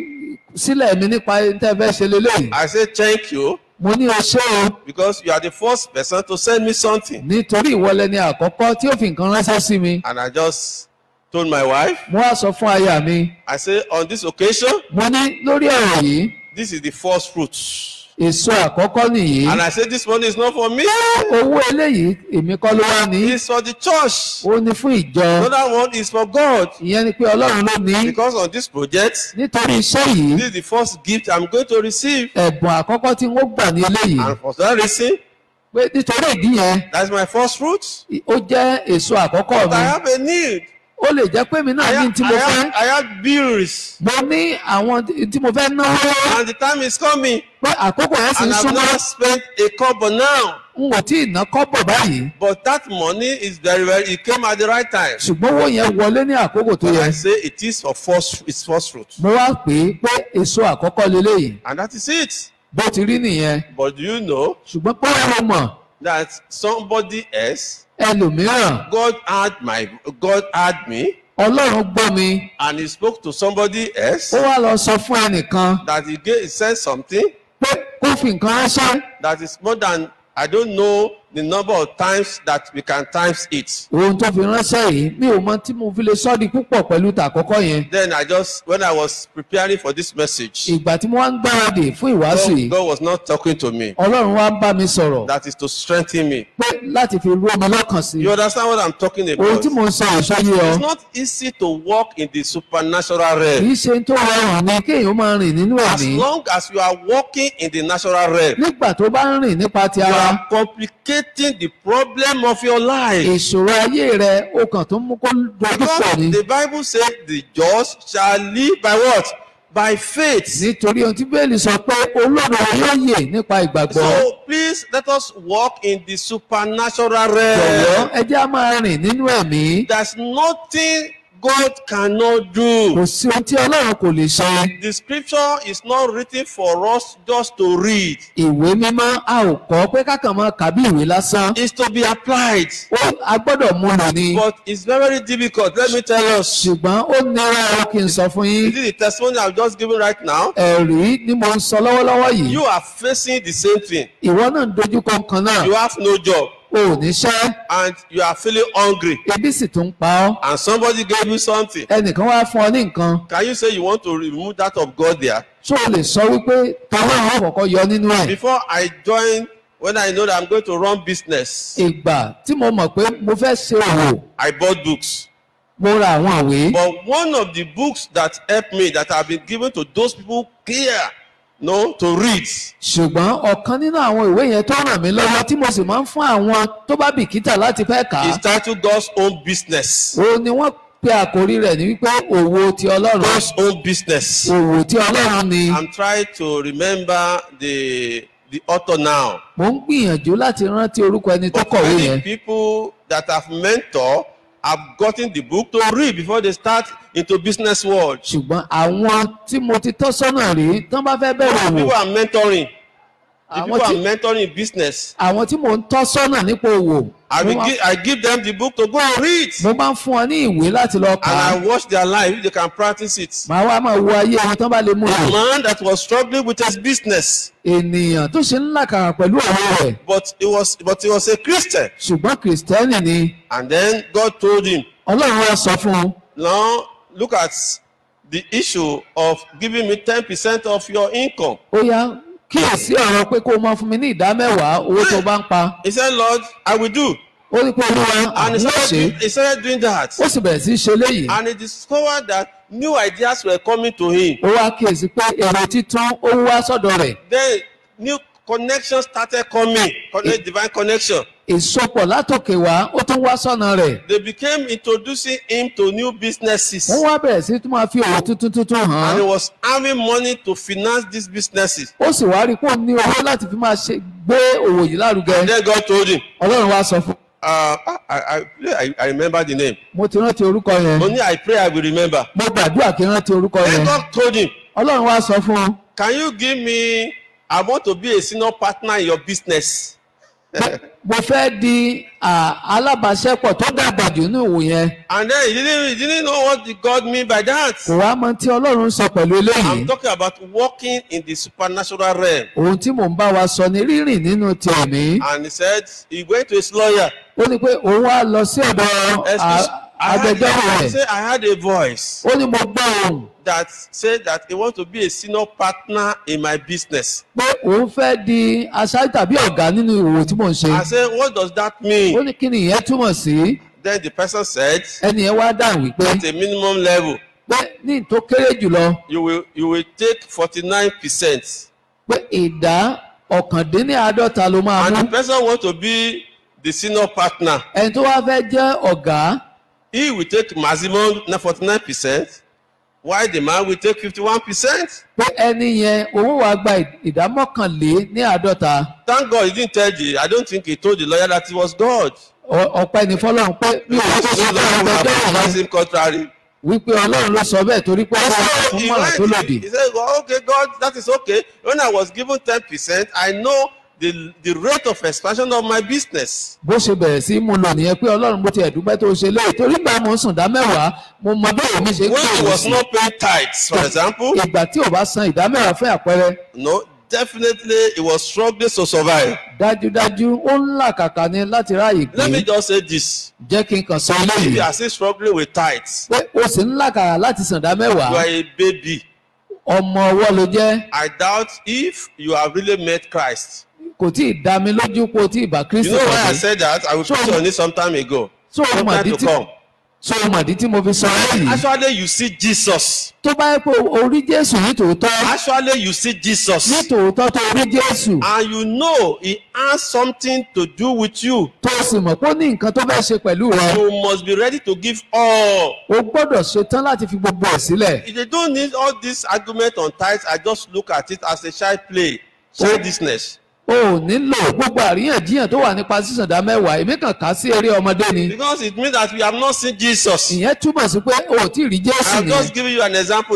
ìfisílẹ̀ mi nípa tẹ́ fẹ́ ṣe lélẹ́yìí. I said, thank you, mo ní o ṣé o because you are the first person to send me something. nítorí ìwọlẹ̀ ni àkọ́kọ́ tí ó fi nǹkan ránṣẹ́ sí mi. And I just told my wife, mo wá sọ fún aya mi. I said, on this occasion, mo ní lórí ọ̀rọ̀ yìí this is the first fruit. èso àkọ́kọ́ nìyí. And I said, this money is not for me. owó eléyìí èmi kọ́ ló wá ní. It's for the church. ó ní fún ìjọ. Another one is for God. ìyẹn ni pé Ọlọ́run ló ní. Because on this project, nítorí iṣẹ́ yìí this is the first gift I'm going to receive. ẹ̀bùn àkọ́kọ́ tí wọ́n gbà ní eléyìí. And for that reason, pé nítorí ìdí yẹn that's my first fruit. ó jẹ́ èso àkọ́kọ́ But I mi. have a need. ó lè jẹ́ pé mi I náà ní have, tí I mo have, fẹ́. I have bills. mo ní àwọn tí mo fẹ́ náwó lọ́wọ́. And the time is coming. pé àkókò yẹn sì ń And I've súnmọ́. not spent a kobo now. n ò tí ì ná kọ́bọ̀ báyìí. But that money is very, very, it came at the right time. ṣùgbọ́n owó yẹn wọlé ní àkókò tó But yẹ. I say it is for first, it's first fruit. mo wá pè é pé èso àkọ́kọ́ leléyìí. And that is it. bó ti rí nìyẹn. But do you know ṣùgbọ́n pé wọ́n mọ̀ that somebody else, ẹlòmíràn God had my, God had me, Ọlọ́run gbọ́ mi. and he spoke to somebody else ó wá lọ sọ fún ẹnìkan that he, gave, he said something pé kó fi nǹkan ránṣẹ́. that is more than, I don't know the number of times that we can times it. ohun tó fi ránṣẹ́ yìí mi ò mọ tí mo fi lè sọ́ di púpọ̀ pẹ̀lú tàkọ́kọ́ yẹn. Then I just, when I was preparing for this message, ìgbà tí mo wá ń gbáradì fún ìwàásù God, yìí God was not talking to me. Ọlọ́run wá ń bá mi sọ̀rọ̀ That is to strengthen me. pé láti fi rú omi lọ́kàn sí. You understand what I'm talking ohun about? tí mo ń sọ ìṣọ́yé ọ It's not easy to walk in the supernatural kì realm. í ṣe tó rọrùn ni kéèyàn máa rìn nínú As ẹ̀mí. long as you are walking in the natural realm, nígbà tó bá ń rìn nípa ti you ara are complicating the problem of your life. ìṣòro ayé rẹ ó kàn tó mú kó dojú pọ̀ Because ni. the Bible says the just shall live by what? By faith. nítorí ohun tí bẹ́ẹ̀lì sọ pé olóòrò yóò yè nípa ìgbàgbọ́. So please let us walk in the supernatural jọ̀wọ́ realm. ẹ jẹ́ á máa rìn nínú ẹ̀mí. There's nothing God cannot do. kò sí ohun tí Ọlọ́run kò lè ṣe. The scripture is not written for us just to read. ìwé mímọ́ a ò kọ́ pé kákan máa kà bí ìwé lásán. It's to be applied. ó a gbọ́dọ̀ mú lò ní. But it's very, very difficult. Let me tell us. ṣùgbọ́n ó nira ọ kí n sọ fún yín. This is the testimony I'm just giving right now. ẹ̀rí ni mo ń sọ lọ́wọ́lọ́wọ́ yìí. You are facing the same thing. ìwọ náà ń dojú kọ nǹkan náà. You have no job. o ò níṣẹ́ and you are feeling hungry ebi sì tún ń pa ọ́ and somebody gave you something. ẹnìkan wá fún ọ ní nǹkan Can you say you want to remove that of God there? ṣó o lè sọ wípé tọ́lọ́run àkọ́kọ́ yọ nínú ẹ̀. Before I join, when I know that I'm going to run business, ìgbà tí mo mọ̀ pé mo fẹ́ ṣe òwò I bought books. mo ra àwọn ìwé. But one of the books that helped me, that have been given to those people here, no, to read, ṣùgbọ́n ọ̀kan nínú àwọn ìwé yẹn tó ràn mí lọ́wọ́ tí mo sì máa ń fún àwọn tó bá bìkítà láti fẹ́ kà á. is titled God's Own Business. òun ni wọ́n pe àkórí rẹ̀ ní wípé òwò ti ọlọ́run. God's Own Business. òwò ti ọlọ́run ni. I'm trying to remember the the author now. mo ń gbìyànjú láti rántí orúkọ ẹni tó But kọ̀wé many yẹn. people that have mentored have gotten the book to read before they start into business world. ṣùgbọ́n àwọn tí mo ti tọ́ sọ́nà rí tán bá fẹ́ bẹ̀rẹ̀ People òwò. are mentoring. The àwọn people are tí mentoring business. àwọn tí mo ń tọ́ sọ́nà nípa òwò. I, mo will máa- give, I give them the book to go and read. mo máa ń fún ọ ní ìwé láti lọ kà And á. I watch their life if they can practice it. màá wá máa wo ayé wọn tán bá lè mú A lò. man that was struggling with his business, ènìyàn tó ṣe ń làkàrà pẹ̀lú òwò rẹ̀ but he was but he was a Christian. ṣùgbọ́n kìrìsìtẹ́nì ni And then God told him, ọlọ́run wá sọ fún un. now look at the issue of giving me ten percent of your income. ó yá kíyèsí ọ̀rọ̀ pé kó o máa fún mi ní ìdá mẹ́wàá owó tó bá ń pa. He said, Lord, I will do. ó ní pé olúwa And he àwọn started, ṣe doing, he started doing that. ó sì bẹ̀rẹ̀ sí í ṣe léyìí. And he discovered that new ideas were coming to him. ó wá kíyèsí pé èrò títún ó wá sọ́dọ̀ rẹ̀. Then new connections started coming, connect, divine connection. ìsopọ̀ látòkè wá ó tún wá sọ́nà rẹ̀. They became introducing him to new businesses. wọ́n wá bẹ̀rẹ̀ sí tún máa fi òwò tuntun tuntun hàn And án. he was having money to finance these businesses. ó sì wá rí i pé ó ní owó láti fi máa ṣe gbé òwò yìí lárugẹ. And then God told him, ọlọ́run wá sọ fún un. uh, I, I, I, I remember the name. mo ti rántí orúkọ yẹn. Only I pray I will remember. mo gbàdúrà kí n rántí orúkọ Then yẹn. God told him, ọlọ́run wá sọ fún un. can you give me, I want to be a senior partner in your business. mo fẹ́ di à, alábàáṣepọ̀ tó dàgbà jù ní òwò yẹn. And then he didn't, he didn't know what the God mean by that. kò wá mọ tí ọlọ́run sọ pẹ̀lú eléyìí. I'm talking about walking in the supernatural realm. ohun tí mò ń bá wa sọ ni rírìn nínú ti ẹ̀mí. And he said, he went to his lawyer. ó ní pé òun wá lọ sí ọ̀dọ̀ Excuse, à- I, agbẹjọ́rò had, I, rẹ̀. say, I had a voice ó ní mo gbọ́ ohùn that said that he wants to be a senior partner in my business. pé òun fẹ́ di aṣáájú tàbí ọ̀gá nínú òwò tí mò ń ṣe. I said, what does that ó mean? ní kí ni ìyẹn túmọ̀ sí. Then the person said, ẹni yẹn wá dáhùn wípé at a minimum level, pé ní tó kéré jùlọ you will you will take forty-nine percent. pé ìdá ọ̀kàndínláàádọ́ta ló máa And mú. the person want to be the senior partner. ẹni tó wá fẹ́ jẹ́ ọ̀gá He will take maximum forty-nine percent, while the man will take fifty-one percent. pé ẹni yẹn owó wa gba ìdá mọ́kànlé ní àádọ́ta. Thank God he didn't tell the, I don't think he told the lawyer that it was God. Ọ- ọpẹ́ ní fọlọ́run pé mi ò tó The sọ lawyer fún would have ọgbẹ́jọ́ advised rẹ̀ him contrary. wípé ọlọ́run ló sọ bẹ́ẹ̀ torí pé ó wà So fún he, mọ̀ràn tó went, lòdì. he said, well, okay, God, that is okay. When I was given ten percent, I know the, the rate of expansion of my business. bó ṣe bẹ̀rẹ̀ sí í mú lò nìyẹn pé ọlọ́run bó ti ẹ̀dúpẹ́ tó ṣe léyìí torí gbà mo ń sùn dá mẹ́wàá mo mọ bí èmi ṣe ń When he gbèrò was sí. not paying tithes, for example, ìgbà tí ò bá san ìdá mẹ́wàá fún àpẹẹrẹ no, definitely he was struggling to survive. dájúdájú ó ń làkàkà ni láti ráàyè Let me gbé. just say this. jẹ́ kí n kàn sọ If eléyìí you are still struggling with tithes, pé o sì ń làkàkà láti san ìdá you mẹ́wàá are a baby. ọmọ ọwọ́ ló jẹ́ I doubt if you have really met Christ. kò tí ì dá mi lójú pé o tí ì bá You Kristi know why I pàdé. said that? I will So- preach on it some time ago. so o Some mọ̀ time dí to tí come. so o mọ̀ dí tí mo fi sọ eléyìí. Actually, you see Jesus. tó bá yẹ pé o rí Jésù ní tòótọ́ Actually, you see ní Jesus. tòótọ́ tó rí Jésù And you know he has something to do with you. tó o sì mọ̀ pé ó ní nǹkan tó fẹ́ ṣe pẹ̀lú rẹ You must be ready to give all. o gbọ́dọ̀ ṣetán láti fi gbogbo ẹ̀ sílẹ̀. If they don't need all this argument on tithes, I just look at it as a child play. Childishness. o ò nílò gbogbo àríyànjiyàn tó wà nípa sísàndá mẹ́wàá èmi kàn ká sí eré ọmọdé ni. Because it means that we have not seen Jesus. ìyẹn túmọ̀ sí pé o ò tí ì rí Jésù I'm ni. just giving you an example now.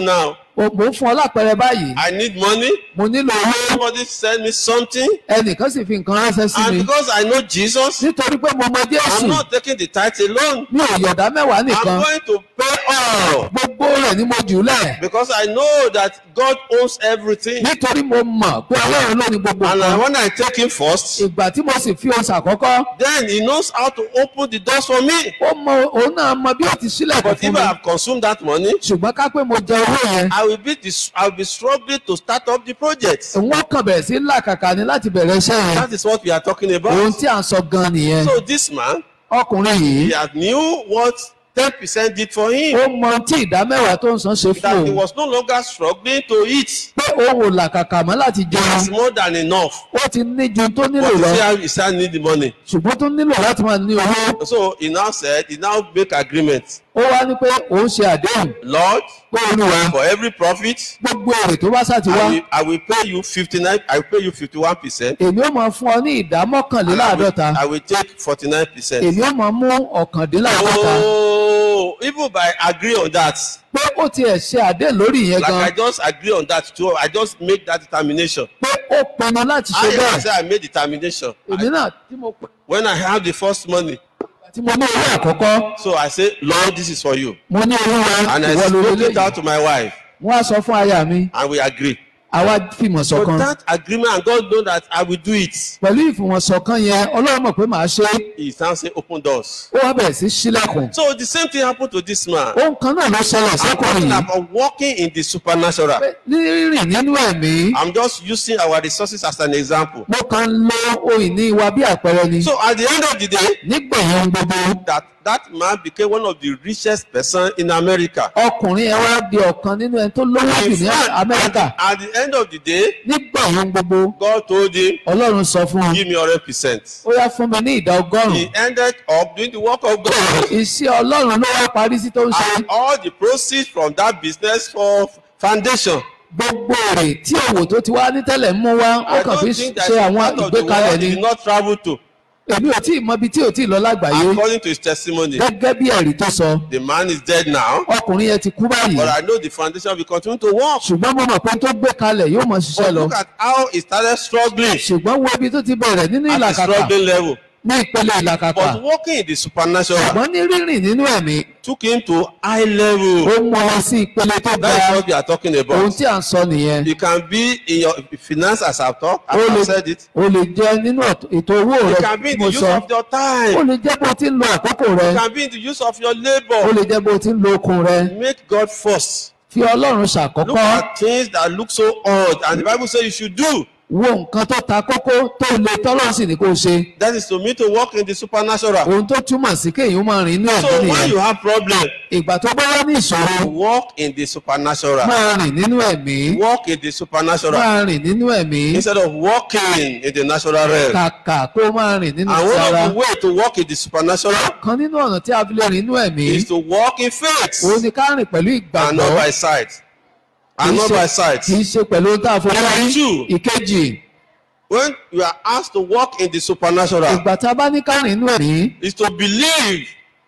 o mò ń fún ọ lápẹẹrẹ báyìí I need money. mo nílò owó Somebody send me something. ẹnìkan sì fi nǹkan ránṣẹ́ sí And mi because I know Jesus, nítorí pé mo mọ Jésù I'm not taking the tithe alone. mi ò yọ̀dá mẹ́wàá I'm nìkan going to pay all. gbogbo rẹ̀ ni mo jù lẹ̀ Because I know that God owns everything. nítorí mo mọ̀ pé Ọlọ́run ló ní gbogbo And nǹkan when I take him first, ìgbà tí mo sì fi oṣù àkọ́kọ́ then he knows how to open the doors for me. ó mọ òun náà mọ bí ó ti sílẹ̀kùn But fún if mi I have consumed that money, ṣùgbọ́n ká pé mo jẹ owó yẹn I will be dis- I will be struggling to start up the project. wọ́n kàn bẹ̀rẹ̀ sí làkàkà ni láti bẹ̀rẹ̀ iṣẹ́ yẹn That is what we are talking ohun about. tí à ń sọ gan nìyẹn So this man, ọkùnrin yìí he had knew what ten percent did for him. ó mọ tí ìdá mẹ́wàá tó ń san ṣe fún That he òun was no longer struggling to eat. pé òun ò làkàkà mọ́ láti jẹun It's more than enough. ó ti ní ju tó nílò But you lọ see how he still need the money. ṣùgbọ́n tó nílò láti máa ní owó So he now said, he now make agreement. ó wá ní pé òun ṣe àdéhùn Lord, pé olúwa for every profit, gbogbo èrè tó bá ṣáà ti wá I will, I will pay you fifty-nine, I will pay you fifty-one percent. èmi ó máa fún ọ ní ìdá And I will, mọ́kànléláàádọ́ta I will take forty-nine percent. èmi ó máa mú ọ̀kàndínláàádọ́ta Oh, even by agree on that, pé ó tiẹ̀ ṣe àdéhùn lórí ìyẹn like gan I just agree on that too. I just make that determination. pé ó pinnu láti ṣe I, I bẹ́ẹ̀ say I made determination. èmi I, náà tí mo pè when I have the first money, tí mo ní owó àkọ́kọ́ so I say, Lord, this is for you. mo ní olúwa And I ìwọ ló spoke it out lélẹ́yìí to my wife, wọ́n á sọ fún aya mi and we agree. àwa fìmọ̀ So ṣọ̀kan that agreement, and God knows that I will do it. pẹ̀lú ìfìmọ̀ṣọ̀kan yẹn ọlọ́run mọ̀ pé màá ṣe é He now say, open doors. ó wá bẹ̀rẹ̀ sí ṣílẹ̀kùn So the same thing happened to this man. ohun kan náà ló ṣẹlẹ̀ I'm sọ́kùnrin talking yìí about walking in the supernatural. pé ní rírìn nínú ẹ̀mí I'm just using our resources as an example. mo kàn ń lo ohun ìní wa bí àpẹẹrẹ ni So at the end of the day, nígbẹ̀yìn ohun gbogbo that that man became one of the richest person in America. ọkùnrin yẹn wá di ọ̀kan nínú ẹni tó lówó jù In ní fact, Amẹ́ríkà at the end of the day, nígbẹ̀yìn ohun gbogbo God told him, ọlọ́run sọ fún un give me one hundred percent. ó yá fún mi ní ìdá ọgọ́rùn-ún He ended up doing the work of God. iṣẹ́ ọlọ́run ló wá parí sí tó ń ṣe And all the proceeds from that business for foundation. gbogbo èrè tí òwò tó ti wá ní tẹ́lẹ̀ ń mú wá ó I kàn fi don't think that ṣe is àwọn part of the ìgbékalẹ̀ world ni he did not travel to. èmi ò tí ì mọ ibi tí ò tí ì lọ lágbàáyé According to his testimony, gẹ́gẹ́ bí ẹ̀rí tó sọ the man is dead now. ọkùnrin yẹn ti kú báyìí But I know the foundation will continue to work. ṣùgbọ́n mo mọ̀ pé tó gbé kalẹ̀ yóò mọ ṣiṣẹ́ But lọ look at how he started struggling ṣùgbọ́n wo ibi tó ti bẹ̀rẹ̀ nínú at the ìlàkàkà struggling level. ní ìpele ìlàkàkà But walking in the supernatural ṣùgbọ́n ní rírìn nínú ẹ̀mí took him to high level. ó mú ọ sí ìpele tó ga That is what we are talking ohun about. tí à ń sọ nìyẹn You can be in your finance as I've talked, as ó I've lè said it. ó lè jẹ́ nínú ọ̀t- ètò owó You rẹ can be tí in mo the use sọ of your ó time. lè jẹ́ bó o ti ń lo àkókò rẹ You can be in the use of your ó labor. lè jẹ́ bó o ti ń lo okun rẹ Make God first. fi ọlọ́run Look ṣàkọ́kọ́ at things that look so odd, and the Bible says you should do. wo nǹkan tó ta kókó tó le tọ́lọ́run sì ní kó o ṣe That is to me to walk in the supernatural. ohun tó túmọ̀ sí kéèyàn máa rìn inú So ẹ̀mí when nìyẹn you have problem, ìgbà tó bá wá ní ìṣòro walk in the supernatural. máa rìn nínú ẹ̀mí Walk in the supernatural máa rìn nínú ẹ̀mí instead of walking in the natural realm. kàkà kó máa rìn nínú And one sára of the way to walk in the supernatural kan nínú ọ̀nà tí a fi lè rìn inú ẹ̀mí is to walk in faith òun ni ká rìn pẹ̀lú and not ìgbàgbọ́ by sight. And kì í not ṣe- by kì sight. í ṣe pẹ̀lú ohun tá a fojú Number rí two. ìkejì When you are asked to walk in the supernatural, ìgbà tá a bá ní ká rìn inú ẹ̀mí is to believe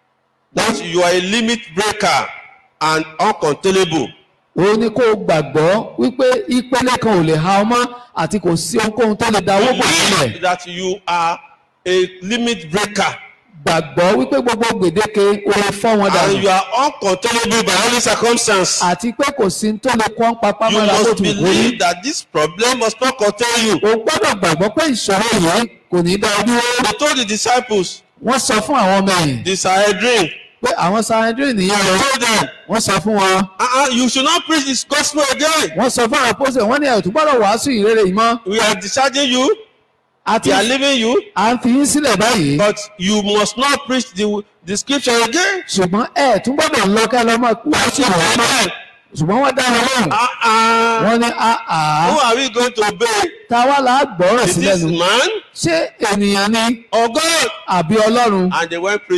that you are a limit breaker and uncontrollable. òun ni kó o gbàgbọ́ wípé ìpele kan ò lè ha ọmọ àti kò sí ohunkóhun tó lè da owó pọ̀ sílẹ̀ Believe that you are a limit breaker gbàgbọ́ wípé gbogbo gbèdéke o lè fọ́ wọn and dànù you are uncontrollable by any circumstance. àti pé kò sí tó lè kọ́ ń papá You mọ́ra bó must ti wù kó rí. believe that this problem must not contain you. o gbọ́dọ̀ gbàgbọ́ pé ìṣòro yìí kò ní dá ọ dúró. They told the disciples, wọ́n sọ fún àwọn ọmọ ẹ̀yìn the Sanhedrin, pé àwọn Sanhedrin nìyẹn they lọ told them, wọ́n sọ fún wọn uh-uh, you should not preach this gospel again. wọ́n sọ fún àwọn apọ́sẹ̀ wọ́n ní ẹ̀ tó gbọ́dọ̀ wàásù ìrere yìí mọ́ We are discharging you, àti we are leaving you, à ń fi yín sílẹ̀ báyìí but you must not preach the, the scripture again. ṣùgbọ́n ẹ̀ tún gbọ́dọ̀ lọ kẹ́ lọ́mọ wàásù ìrere mọ́ ṣùgbọ́n wọ́n dá wọn lóhùn Uh-uh. wọ́n ní àá Who are we going to obey? táwa là á gbọ́rọ̀ Is sí this lẹ́nu man ṣé ènìyàn ni or God? àbí Ọlọ́run And they went preaching.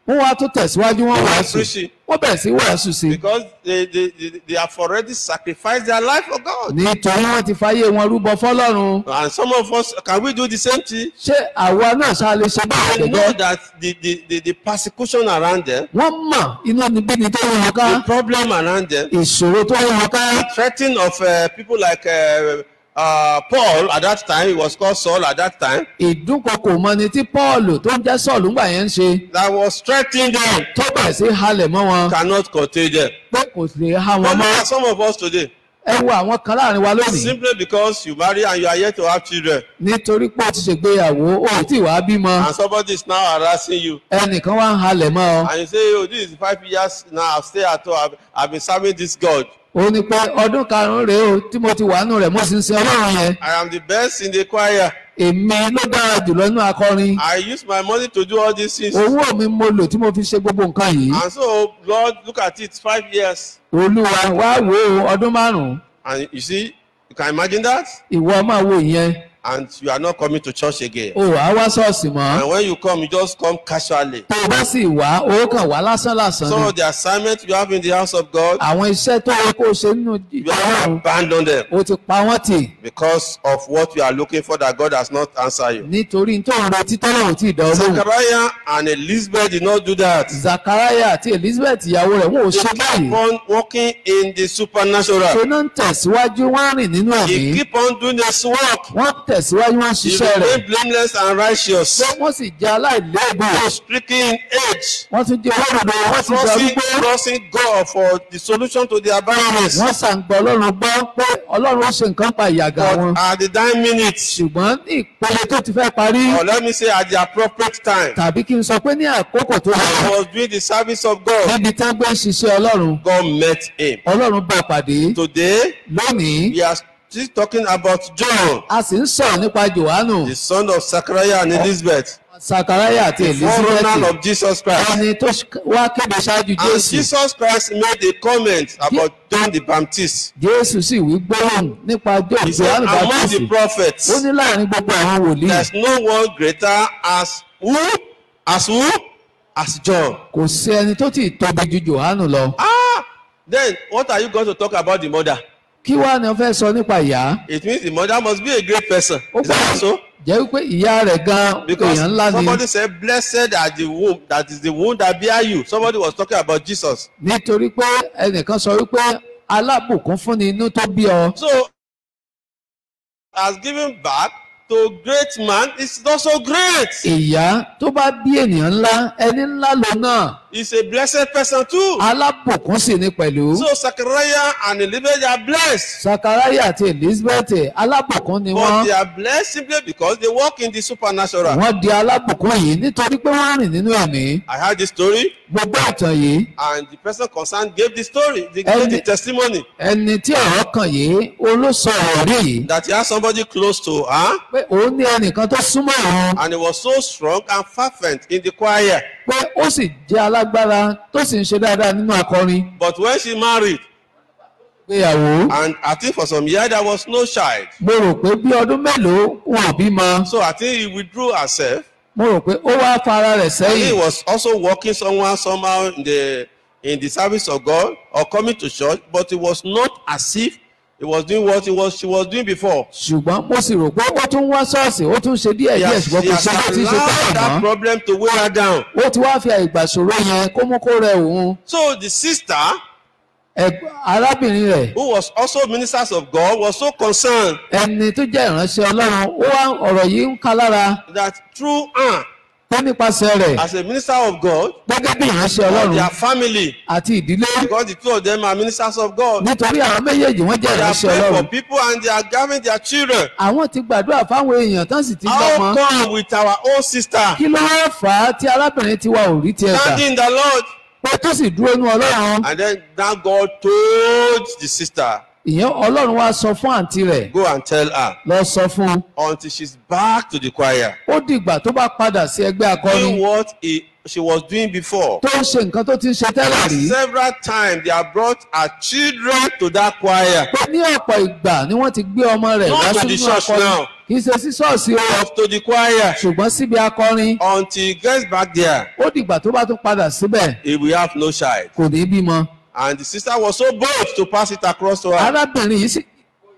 wọ́n wá tó tẹ̀síwájú wọ́n They were wàásù preaching. wọ́n bẹ̀rẹ̀ sí wàásù sí Because they, they, they, they have already sacrificed their life for God. nítorí wọ́n ti fàyè wọn rúbọ fọ́lọ́run. And some of us, can we do the same thing? ṣé àwa náà ṣáà lè ṣe báyìí They know gẹ́gẹ́? that the, the, the, the persecution around them, wọ́n mọ̀ iná níbí ni tó ń wọn ká the problem around them, ìṣòro tó ń wọn ká. the threatening of uh, people like uh, uh, Paul at that time, he was called Saul at that time, ìdúnkokò mọ́ni tí Pọ́ọ̀lù tó ń jẹ́ Sọ́ọ̀lù ńgbà yẹn ń ṣe that was threatening them, tó bẹ̀rẹ̀ sí halẹ̀ mọ́ wọn cannot contain them. pé kò sì lè há wọn But mọ́. there are some of us today, ẹ wo àwọn kan láàrin wa lónìí simply because you marry and you are yet to have children, nítorí pé ó ti ṣègbéyàwó ó tí wàá bímọ and somebody is now harassing you, ẹnìkan wá ń halẹ̀ mọ́ ọ. and you say, oh, this is five years now, I've stayed at home, I've, I've been serving this God. ó ní pé ọdún karùn-ún rèé o tí mo ti wà nù rẹ̀ mo sì ń sin Ọlọ́run yẹn. I am the best in the choir. èmi ló dára jùlọ nínú akọrin. I use my money to do all these things. owó mi mo lò tí mo fi ṣe gbogbo nǹkan yìí. And so, Lord, look at it, five years. Olúwa wá wo ọdún márùn-ún And you see, you can imagine that? ìwọ máa wo ìyẹn And you are not coming to church again. o wàá wá ṣọ́ọ̀ṣì mọ́. And when you come, you just come casually. tó o bá sì wá o kàn wá lásán lásán Some ni. of the assignments you have in the house of God, àwọn iṣẹ́ tó yẹ kó o ṣe nínú you ìjọ have Ọlọ́run abandoned them o ti pa wọ́n tì because of what you are looking for that God has not answered you. nítorí tó ń retí tọ́lọ́run tí ì dán olóhùn. Zechariah and Elizabeth did not do that. Zachariah àti Elizabeth ìyàwó rẹ̀ wọn ò They ṣe keep báyìí. on walking in the supernatural. ṣe náà ń tẹ̀síwájú wọ́n rìn nínú He ẹ̀mí. keep on doing this work. wọ́n tẹ̀síwájú wọ́n He ṣiṣẹ́ rẹ̀. remain blameless and righteous. wọ́n sì jẹ́ aláìléèbù. He was speaking in age. wọ́n tún jẹ́ olódodo wọ́n sì jẹ́ Trusting, arúgbó. trusting God for the solution to their barrenness. wọ́n ṣàǹgbọ́ Ọlọ́run gbọ́ pé Ọlọ́run ó ṣe nǹkan pa ìyàgà wọn. But at the dying minutes, ṣùgbọ́n ní ìpele tó ti fẹ́ parí or let me say at the appropriate time, tàbí kí n sọ pé ní àkókò tó he yẹ was doing the service of God. níbi tí wọ́n gbé ń ṣiṣẹ́ Ọlọ́run God met him. Ọlọ́run bá pàdé. Today, lónìí we are still talking about John, a sì ń sọ̀rọ̀ nípa Jòhánù the son of Zechariah and Elizabeth, Sakaraya àti the forerunner Elizabeth of Jesus Christ. ẹni tó wá kéde ṣáájú And Jésù. Jesus Christ made a comment about John the Baptist. Jésù sì wí gbólóhùn nípa He said, Jòhánù among Báptísì. the prophets, ó ní láàrin gbogbo àwọn wòlíì there's no one greater as who? As who? As John. kò sí ẹni tó ti tóbi ju Jòhánù lọ. Ah, then what are you going to talk about the mother? kí wàá ní o fẹ́ sọ nípa ìyá. It means the mother must be a great person. Is that so? jẹ́ wípé ìyá rẹ̀ gan Because èèyàn ńlá ni. somebody said, blessed are the womb, that is the womb that bear you. Somebody was talking about Jesus. nítorí pé ẹnìkan sọ wípé alábùkún fún ni inú tó bí ọ. So, as given back to great man, is also great. ìyá tó bá bí ènìyàn ńlá ẹni ńlá ló náà He's a blessed person too. alábùkún sì ni pẹ̀lú. So, Zechariah and Elizabeth are blessed. Sakaraya àti Elizabeth alábùkún ni But wọ́n. they are blessed simply because they walk in the supernatural. wọ́n di alábùkún yìí nítorí pé wọ́n rìn nínú ẹ̀mí. I heard this story, gbogbo ìtàn yìí and the person concerned gave the story, they gave the testimony ẹni tí ọ̀rọ̀ kàn yìí olóṣọ ọ̀rọ̀ rí yìí that he had somebody close to her, pé òun ní ẹnìkan tó súnmọ́ òun and he was so strong and fervent in the choir. pé ó sì jẹ́ alágbára tó sì ń ṣe dáadáa nínú akọrin. But when she married, gbéyàwó and I think for some years there was no child, mo rò pé bí ọdún mélòó wọn ò bímọ. so I think he withdrew herself. mo rò pé ó wá fara rẹ̀ And he sẹ́yìn. was also working somewhere somehow in the in the service of God or coming to church, but it was not as if he was doing what he was she was doing before. ṣùgbọ́n mo sì rò pé ó tún wá ṣọ́ọ̀ṣì ó tún ṣe díẹ̀ He díẹ̀ has, ṣùgbọ́n he kò has ṣe bó ti ṣe allowed tẹ́lẹ̀ that mọ́. problem to weigh her down. ó ti wá fi àìgbàṣòro yẹn kó mú kó rẹ òun. So the sister, Ẹg- arábìnrin rẹ̀ who was also ministers of God, was so concerned ẹni tó jẹ́ ìránṣẹ́ Ọlọ́run ó wá ọ̀rọ̀ yìí ń ka lára that through her, pé nípasẹ̀ rẹ̀ as a minister of God, gẹ́gẹ́ bí ìránṣẹ́ and Ọlọ́run their family, àti ìdílé because the two of them are ministers of God, nítorí àwọn méjèèjì wọ́n jẹ́ they are ìránṣẹ́ praying for Ọlọ́run. people and they are gathering their children. àwọn ti gbàdúrà fáwọn èèyàn tán sì ti How lọ́mọ. come with our own sister kí ló wá fà á tí arábìnrin tiwa ò rí tiẹ̀ gbà standing in the Lord? pé tó sì dúró nú Ọlọ́run. And then now God told the sister, ìyẹn Ọlọ́run wá sọ fún àǹtí rẹ̀ go and tell her lọ sọ fún un. until she's back to the choir. ó dìgbà tó bá padà sí ẹgbẹ́ akọrin Doing what he, she was doing before. tó ń ṣe nǹkan tó ti ń ṣe tẹ́lẹ̀ rí. Several times they have brought her children to that choir. pé ní ọ̀pọ̀ ìgbà ni wọ́n ti gbé ọmọ rẹ̀ wá Not to the sínú church akọrin now. kì í ṣe sí ṣọ́ọ̀ṣì o of to the choir ṣùgbọ́n síbi akọrin until he gets back there. ó dìgbà tó bá tún padà síbẹ̀ He will have no child. kò ní bímọ. And the sister was so bold to pass it across to her. arábìnrin yìí sì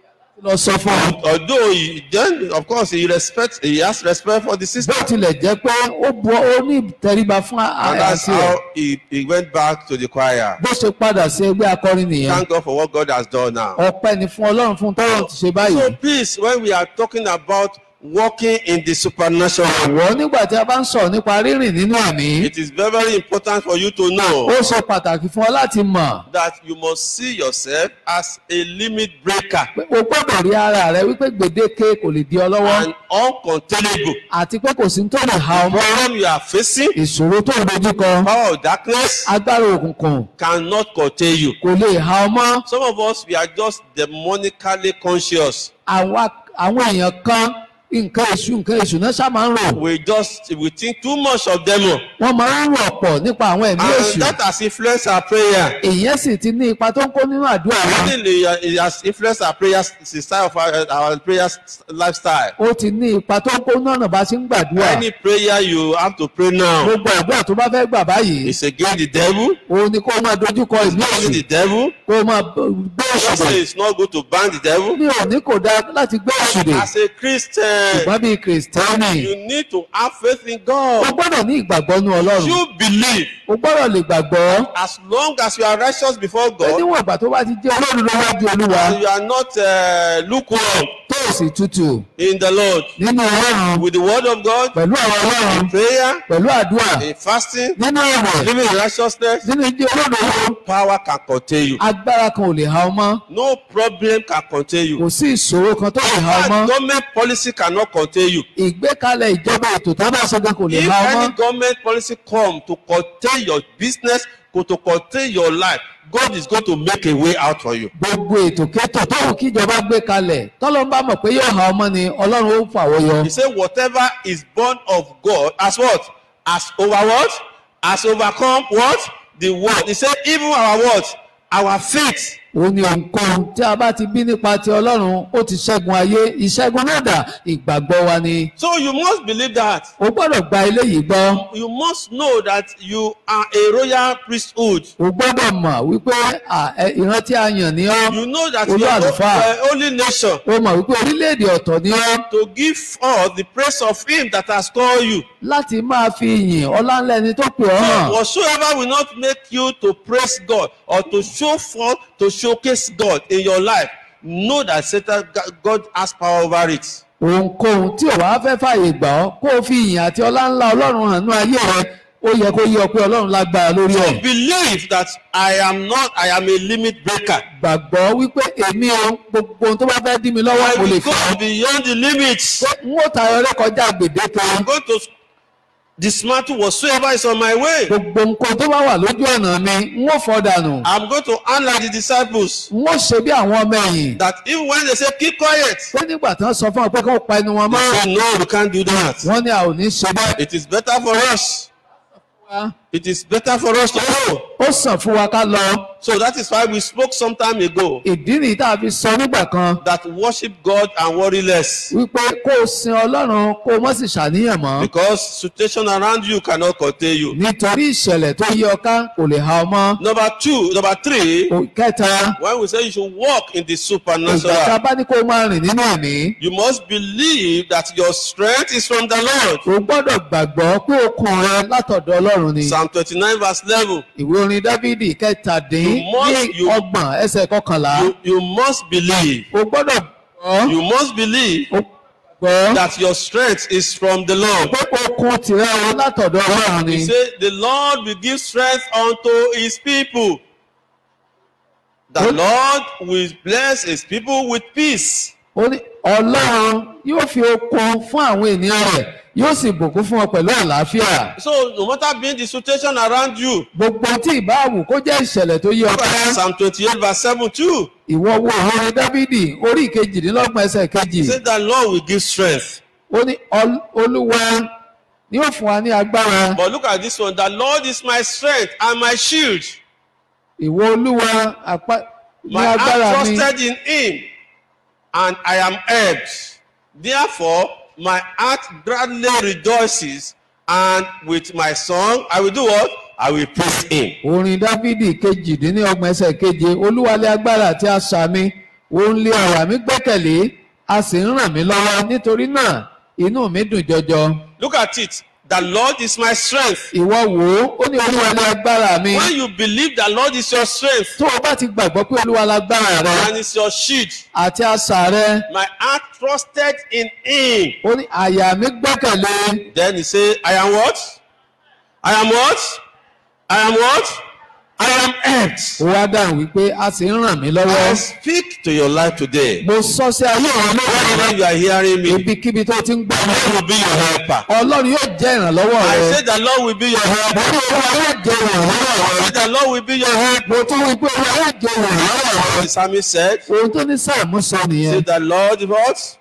lọ sọ fún ọ. Although he, then of course he respects, he has respect for the sister. bó tilẹ̀ jẹ́ pé ó bu ó ní ìtẹríba fún And that's àyàsí rẹ̀ how he, he went back to the choir. bó ṣe padà sí ẹgbẹ́ akọrin nìyẹn. Thank God for what God has done now. ọpẹ́ ni fún Ọlọ́run fún tọ́lọ́run ti ṣe báyìí. So please, when we are talking about walking in the supernatural, wọ́n nígbà tí a bá ń sọ̀rọ̀ nípa rírìn nínú ẹ̀mí it is very, very important for you to know ó ṣe pàtàkì fún ọ láti mọ̀ that you must see yourself as a limit breaker pé o gbọ́dọ̀ rí ara rẹ wípé gbèdéke kò lè di ọ lọ́wọ́ and uncontainable. àti pé kò sí tó lè ha ọmọ. Problem you are facing, ìṣòro tó ń dojú kọ power of darkness, agbára òkùnkùn cannot contain you. kò lè ha ọmọ. Some of us, we are just demonically conscious. àwọn àwọn èèyàn kan nǹkan èṣù nǹkan èṣù náà ṣá máa ń rò. We just, we think too much of them. wọ́n máa ń rò pọ̀ nípa àwọn ẹ̀mí èṣù. And that has influenced our prayer. èyí sì ti ní ipa tó ń kó nínú àdúrà wa. Really, uh, it has influenced our prayers, the style of our, our prayer lifestyle. ó ti ní ipa tó ń kó nínú ọ̀nà bá ṣe ń gbàdúrà. Any prayer you have to pray now gbogbo àdúrà tó bá fẹ́ gbà báyìí. is against the devil. òun ni kó máa dojú kọ ìlú Against èṣù. the devil. kó máa gbé èṣù God dè. say it's not good to ban the devil. mi ò ní kò dáa láti gbé èṣù dè. As a Christian, ṣùgbọ́n bíi kìrìsìtẹ́nì you need to have faith in o God. gbọ́dọ̀ ní ìgbàgbọ́ nínú Ọlọ́run. You believe. o gbọ́dọ̀ lè gbàgbọ́. As long as you are righteous before pé God, níwọ̀n ìgbà tó bá ti jẹ́ Ọlọ́run lọ́wọ́dì Olúwa and you are not uh, lukewarm tó o sì tutù in the Lord, nínú Ọlọ́run with the word of God, pẹ̀lú àwọn Ọlọ́run in prayer, pẹ̀lú àdúrà in fasting, nínú ọ̀rọ̀ living in righteousness, nínú ìdí olódodo power can contain you. agbára kan ò lè ha ọmọ. No problem can contain you. kò sí ìṣòro kan tó lè ha ọmọ. And government policy cannot contain you. ìgbékalẹ̀ ìjọba ètò tó bá ṣẹ́gun kò lè If ha any ọmọ. government policy come to contain your business, go to contain your life, God is going to make a way out for you. gbogbo ètò kẹtọ tó wù kí ìjọba gbé kalẹ̀ tọ́lọ́ bá mọ̀ pé yóò ha ọmọ ni Ọlọ́run ó fàwọ́ yọ. He said, whatever is born of God, as what? As over what? As overcome what? The world. He said, even our what? Our faith. ó ní nǹkan tí a bá ti bí nípa ti Ọlọ́run ó ti ṣẹ́gun ayé ìṣẹ́gun náà dà ìgbàgbọ́ wa ni. So you must believe that. o gbọ́dọ̀ gba eléyìí gbọ́. You must know that you are a royal priesthood. o gbọ́dọ̀ mọ̀ wípé à, ẹ, ìran tí a yàn ní ọ́. You know that you Olú are àlùfáà. a holy nation. o mọ̀ wípé orílẹ̀-èdè ọ̀tọ̀ ní ọ́. To give forth the praise of him that has called you. láti máa fi ìyìn ọláńlá ẹni tó pè ọ́ So hàn. whatsoever will not make you to praise God or to show forth, to showcase God in your life, know that Satan, God has power over it. ohunkóhun tí ò wá fẹ́ fààyè gbà ọ́ kó o fi ìyìn àti ọláńlá Ọlọ́run hàn ní ayé rẹ ó yẹ kó yé ọ pé Ọlọ́run lágbára lórí So ẹ̀. believe that I am not, I am a limit breaker. gbàgbọ́ wípé èmi o gbogbo ohun tó bá fẹ́ dí mi lọ́wọ́ I kò lè will fẹ́. go beyond the limits. n ó tayọ rẹ kọjá gbèdéke. I'm going to dismantle whatsoever is on my way. gbogbo nǹkan tó bá wà lójú ọ̀nà mi n ó fọ́ dànù. I'm going to unlike the disciples. n ó ṣe bí àwọn ọmọ ẹ̀yìn. That even when they say keep quiet, pé nígbà tí wọ́n sọ fún ọ pé kí wọ́n pa ẹnu wọn they mọ́. say no, we can't do that. wọ́n ní a ò ní ṣe bẹ́ẹ̀. It is better for us. It is better for us to go. ó sàn fún wa ká lọ. So that is why we spoke some time ago ìdí nìyí tá a fi sọ nígbà kan that worship God and worry less. wípé kó o sin Ọlọ́run kó o mọ̀ sí ṣàníyàn mọ́. Because situation around you cannot contain you. nítorí ìṣẹ̀lẹ̀ tó yí ọ ká kò lè ha ọmọ. Number two, number three, kẹta when we say you should walk in the ìgbà tá a supernatural, bá ní kó o máa rìn nínú ẹ̀mí. you must believe that your strength is from the Lord. o gbọ́dọ̀ gbàgbọ́ pé okun rẹ látọ̀dọ̀ Ọlọ́run ni. Psalm twenty-nine verse eleven. ìwé orin Dáfídì kẹtàdín You must- ní you- ọgbọ̀n ẹsẹ̀ kọkànlá. You, you must believe. o gbọ́dọ̀ gbọ́ You must believe o gbọ́ that your strength is from the Lord. pé okun tìrẹ o látọ̀dọ̀ Ọlọ́run ni. He said, the Lord will give strength unto his people. The What? Lord will bless his people with peace. ó ní Ọlọ́run yóò fi okun fún àwọn ènìyàn rẹ̀ yóò sì bùkún fún wọn pẹ̀lú àlàáfíà. So no matter being the situation around you, gbogbo tí ìbáwù kó jẹ́ ìṣẹ̀lẹ̀ tó yí ọ ká. Psalm twenty-eight verse seven too. ìwọ wo orin Dáfídì orí ìkejìdínlọ́gbọ̀n ẹsẹ̀ kejì. He said that Lord will give strength. ó ní Ol- Olúwa ni ó fún wa ní agbára. But look at this one. The Lord is my strength and my shield. ìwọ Olúwa àpá ní My agbára heart mi. trusted in him, and I am helped. Therefore, my heart gladly rejoices, and with my song, I will do what? I will praise him. Orin Dáfídì kejìdínlọ́gbọ̀n ẹsẹ̀ keje, Olúwa lé agbára àti asà mi, òun lé àyà mi gbẹ́kẹ̀lé, a sì ń ràn mí lọ́wọ́, nítorí náà inú mi dùn jọjọ. Look at it. The Lord is my strength. Ìwọ wò ó, ó ní Olúwa lé agbára mi. When you believe the Lord is your strength, Tó o bá ti gbàgbọ́ pé Olúwa lágbára rẹ and is your shield, àti asà rẹ, my heart trusted in him. ó ní àyà mi gbẹ́kẹ̀lé. Then he say, I am what? I am what? I am what? I am helped. Ó wá dáhùn wípé a sì ń ràn mí I lọ́wọ́. speak to your life today. Mo sọ sí ayé ọ̀rọ̀ lọ́wọ́ Whenever you are hearing me, ibikíbi tó ti ń gbọ́ mi. God will be your helper. Ọlọ́run yóò jẹ́ ìrànlọ́wọ́ I rẹ. say the Lord will be your Mo helper. ní Olúwa yóò jẹ́ ìrànlọ́wọ́ I rẹ. say the Lord will be your helper. Mo tún wí pé Olúwa yóò jẹ́ ìrànlọ́wọ́ rẹ. The psalmist said, Ohun tó ní Sáàmù sọ say nìyẹn. the Lord what?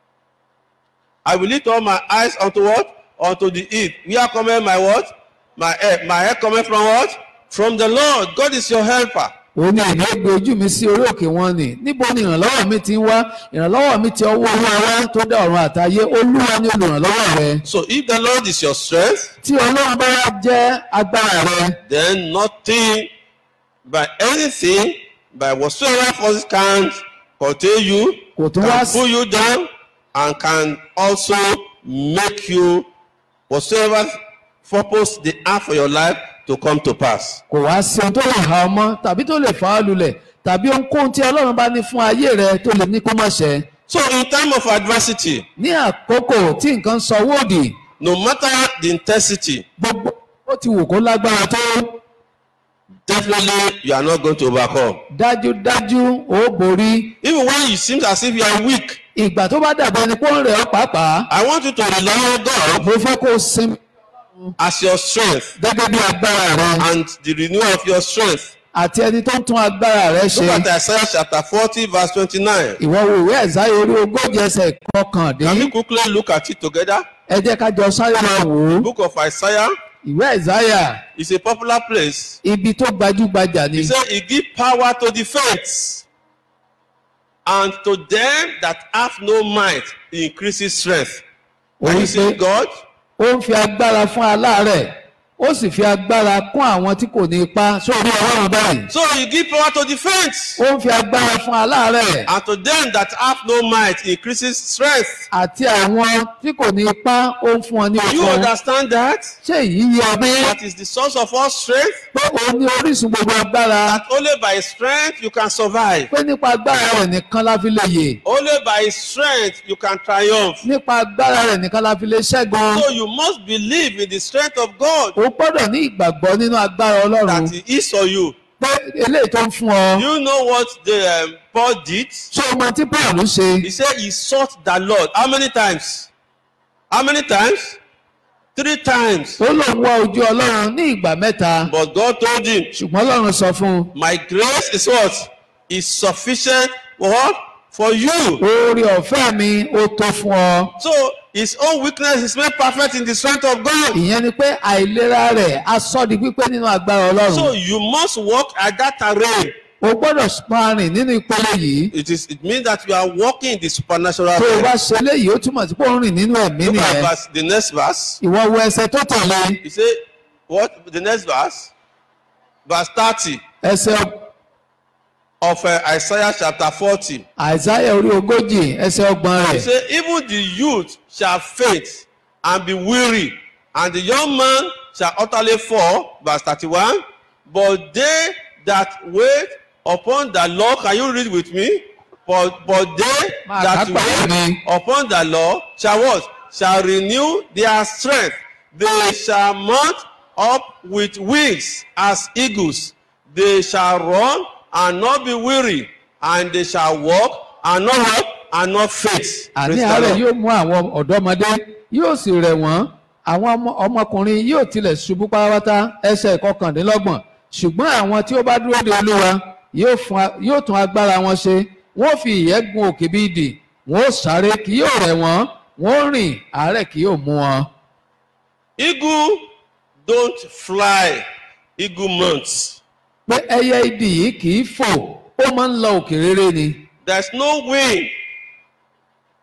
I will lift all my eyes unto what? Unto the earth. Where cometh my what? My help. My help cometh from what? From the Lord. God is your helper. Ó ní èmi ó gbé ojú mi sí orí òkè wọn ni. Níbo ni ìrànlọ́wọ́ mi ti ń wá? Ìrànlọ́wọ́ mi ti ọwọ́ Olúwa wá tó dá ọ̀run àtayé. Olúwa ni olùrànlọ́wọ́ rẹ. So if the Lord is your strength, Tí Ọlọ́run bá wá jẹ́ agbára rẹ, then nothing by anything, by whatsoever force can contain you, kò tún wá can sí. pull you down, and can also make you whatsoever purpose they have for your life to come to pass. Kò wá sí ohun tó lè ha ọmọ tàbí tó lè fà á lulẹ̀ tàbí ohunkóhun tí Ọlọ́run bá ní fún ayé rẹ tó lè ní kó má ṣẹ. So in time of adversity, Ní àkókò tí nǹkan sọ wòdì, no matter the intensity, gbogbo ó ti wù kó lágbára tó, definitely you are not going to overcome. dájúdájú ó borí. Even when it seems as if you are weak, Ìgbà tó bá dàbọ̀ ni kó ń rẹ̀ ọ́ pàápàá, I want you to rely on God mo fẹ́ kó o sinmi as your strength gẹ́gẹ́ bí agbára rẹ and the renewal of your strength. àti ẹni tó ń tún agbára rẹ ṣe. Look at Isaiah chapter forty verse twenty-nine. Ìwọ wo ìwé Ẹ̀sáyà orí ogójì ẹsẹ̀ Can kọkàndín. we quickly look at it together? Ẹ jẹ́ ká jọ sáré máa wò ó. Book of Isaiah Ìwé Ẹ̀sáyà is a popular place. ibi tó gbajúgbajà ni. He said he give power to the faint, and to them that have no might he increases strength. Ó Are wí you pé seeing God? ó ń fi agbára fún aláàárẹ̀, ó sì fi agbára kún àwọn tí kò ní ipá sórí Ọlọ́run báyìí. So he give power to the faint, Ó ń fi agbára fún aláàárẹ̀ and to them that have no might he increases strength. àti àwọn tí kò ní ipá ó ń fún ọ ní You okun. understand that? Ṣé èyí yé ọ bí? That is the source of all strength. Pé òun ní orísun gbogbo agbára. That only by strength you can survive. Pé nípa agbára rẹ̀ nìkan la fi lè yè. Only by strength you can triumph. Nípa agbára rẹ̀ nìkan la fi lè ṣẹ́gun. So you must believe in the strength of God O gbọ́dọ̀ ní ìgbàgbọ́ nínú agbára Ọlọ́run. that He is for you. Pé eléyìí tó ń fún ọ. You know what the um, Paul did? Ṣé o mọ tí Paul ṣe? He said he sought the Lord. How many times? How many times? Three times. Ó lòun wá ojú Ọlọ́run ní ìgbà mẹ́ta. But God told him, Ṣùgbọ́n Ọlọ́run sọ fún un. my grace is what? Is sufficient for what? For you. Oore ọ̀fẹ́ mi ó tó fún ọ. So his own weakness is made perfect in the strength of God. Ìyẹn ni pé àìlera rẹ̀ á sọ di pípé nínú agbára So Ọlọ́run. you must walk at that terrain. O gbọ́dọ̀ máa rìn nínú ìpele yìí. It is. It means that you are walking in the supernatural. Tó o realm. bá ṣe léyìí, ó túmọ̀ sí pé ó ń rìn nínú ẹ̀mí Look at nìyẹn. verse, the next verse. Ìwọ wo ẹsẹ̀ tó tẹ̀lé. He said, what? The next verse? Verse thirty Ẹsẹ̀ of uh, Isaiah chapter forty. Àìsáyà orí ogójì ẹsẹ̀ ọgbọ̀n He rẹ̀. said, even the youth shall faint and be weary, and the young man shall utterly fall. Verse thirty-one. But they that wait upon the Lord, can you read with me? But, but they Máa that kà pẹ̀lú mi. wait upon the Lord shall what? Shall renew their strength. They shall mount up with wings as eagles. They shall run and not be weary, and they shall walk and not what? And not faint. Àní Praise the àárẹ̀ Lord. yóò mú àwọn ọ̀dọ́mọdé, yóò sì rẹ̀ wọ́n. Àwọn ọmọ- ọmọkùnrin yóò tilẹ̀ ṣubú pátápátá ẹsẹ̀ ìkọkàndínlọ́gbọ̀n. Ṣùgbọ́n àwọn tí ó bá dúró de Olúwa yóò fún a- yóò tún agbára wọn ṣe. Wọ́n fi ìyẹ́ gun òkè bí idì. Wọ́n ó sáré kì yóò rẹ̀ wọ́n. Wọ́n ó rìn àárẹ̀ kì yóò mú wọn. Eagle don't fly, eagle mounts. Pé ẹyẹ idì yìí kì í fò, ó máa ń lọ òkè réré ni. There's no wing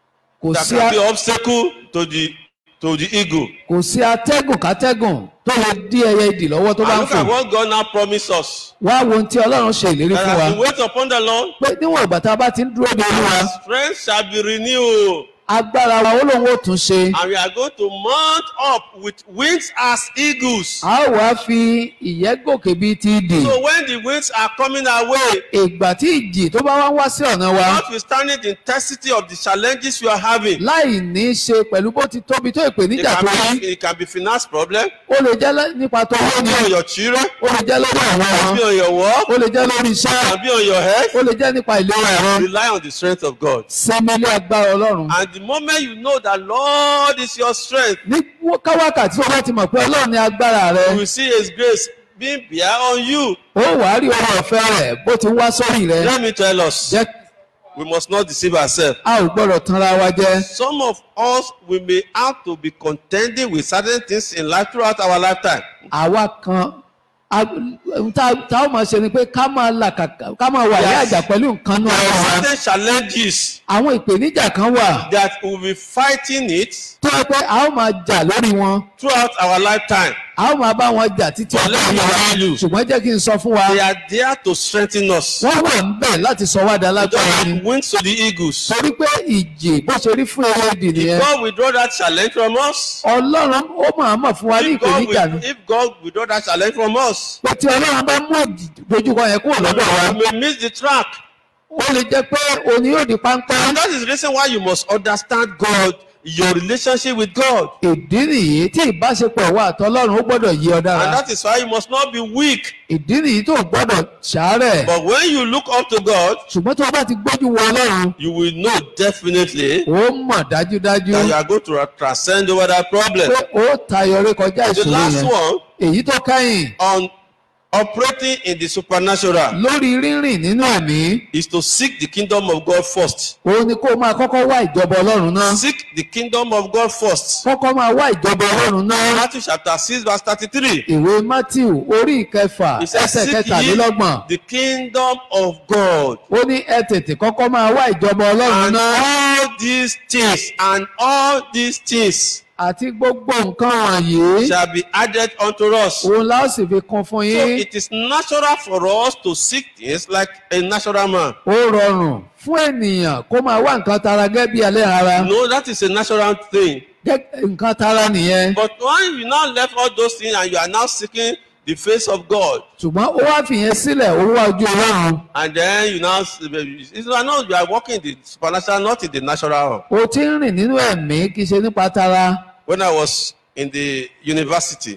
kò that sí can a- be obstacle to the to the eagle. kò sí atẹ́gùn kátẹ́gùn tó lè dí ẹyẹ idì lọ́wọ́ tó bá And ń look at fò. what God now promised us. Wá wo ohun tí ọlọ́run ṣe ìlérí That fún wa as we wait upon the Lord, pé níwọ̀n ìgbà tá a bá ti ń dúró de olúwa our strength shall be renewed. agbára wa ó lóun ó tún ṣe. And we are going to mount up with wings as eagles. a ó wá fi ìyẹ́ gòkè bíi ti idì. So when the winds are coming our way, ìgbà tí ìjì tó bá wá wá sí ọ̀nà wa notwithstanding the intensity of the challenges you are having, láì ní í ṣe pẹ̀lú bó ti tóbi tó it ìpèníjà tó can rí. be, it can be finance problem, ó lè jẹ́ lẹ́- nípa tó wọ́n it ní. can be on your children, ó lè jẹ́ lọ́wọ́ àwọn it can be ọmọ. on your work, ó lè jẹ́ lórí it iṣẹ́. can be on your health. ó lè jẹ́ nípa ìlera ẹ̀rọ. Rely on the strength of God. sinmi ilé agbára ọlọ́run. And the moment you know that Lord is your strength, ní káwákàtí ó bá ti mọ̀ pé ọlọ́run ní agbára rẹ. you will see His grace being bare on you. ó wàá rí ọrọ̀ ọ̀fẹ́ rẹ̀ bó ti wá sórí rẹ. Let me tell us, jẹ́ we must not deceive ourselves. a ò gbọ́dọ̀ tanra wa jẹ. Some of us, we may have to be contending with certain things in life throughout our lifetime. àwa kan a- ohun tá tá ó máa ṣe ni pé ká máa làkàkà ká máa wà ní Yes. àjà pẹ̀lú nǹkan náà There wa. are certain challenges àwọn ìpèníjà kan wà that we will be fighting it tó yẹ pé a ó máa jà lórí wọn. throughout our lifetime. a ó máa bá wọn jà títí But let ọjọ́ me ìyá. tell you, ṣùgbọ́n jẹ́ kí n sọ fún wa they are there to strengthen us. wọ́n wà ń bẹ̀ láti sọ wá dá We don't lágbára ni. have wings to the eagles. torí pé ìjì bó ṣe rí fún eléèdì nìyẹn. God withdraw that challenge from us. ọlọ́run ó máa mọ̀ fún wa ní If God, ìpèníjà ni. will, if God withdraw that challenge from us, pé tí ọlọ́run bá mú ìdojúkọ yẹn kúrò lọ́dọ̀ wa we may miss the track. ó lè jẹ́ pé òní yóò di páńpẹ́. And that is the reason why you must understand God, your relationship with God. ìdí nìyí tí ìbáṣepọ̀ wa àtọlọ́run ó gbọ́dọ̀ yí ọ And dára. that is why you must not be weak. ìdí nìyí tó gbọ́dọ̀ ṣàárẹ̀. But when you look up to God, ṣùgbọ́n tó o bá ti gbójú wo ọlọ́run you will know definitely ó mọ̀ dájúdájú that you are going to transcend over that problem. pé ó tayọ ré kọjá The ìṣòro last yẹn. one, èyí tó kẹ́yìn on operating in the supernatural, lórí rírìn nínú ẹ̀mí is to seek the kingdom of God first. òun ni kó o máa kọ́kọ́ wá ìjọba ọlọ́run náà. Seek the kingdom of God first. kọ́kọ́ máa wá ìjọba ọlọ́run náà. Matthew chapter six verse thirty-three. ìwé Matthew orí ìkẹfà It says, ẹsẹ̀ seek ye kẹtàlélọ́gbọ̀n. the kingdom of God. ó ní ẹ tètè kọ́kọ́ máa wá ìjọba ọlọ́run And náà. all these things, and all these things àti gbogbo nǹkan wọ̀nyí shall be added unto us. òun la ó sì fi kún fún So yín. it is natural for us to seek things like a natural man. ó rọrùn fún ènìyàn kó máa wá nǹkan tara gẹ́gẹ́ bí alẹ́ ara. No, that is a natural thing. Gẹ́- nǹkan tara nìyẹn. But when you now left all those things and you are now seeking the face of God, ṣùgbọ́n ó wá fìyẹn sílẹ̀ ó wá ojú ọlọ́run. and then you now, you are not, you are walking in the supernatural, not in the natural. ó ti ń rìn nínú ẹ̀mí kì í ṣe nípa tara. When I was in the university,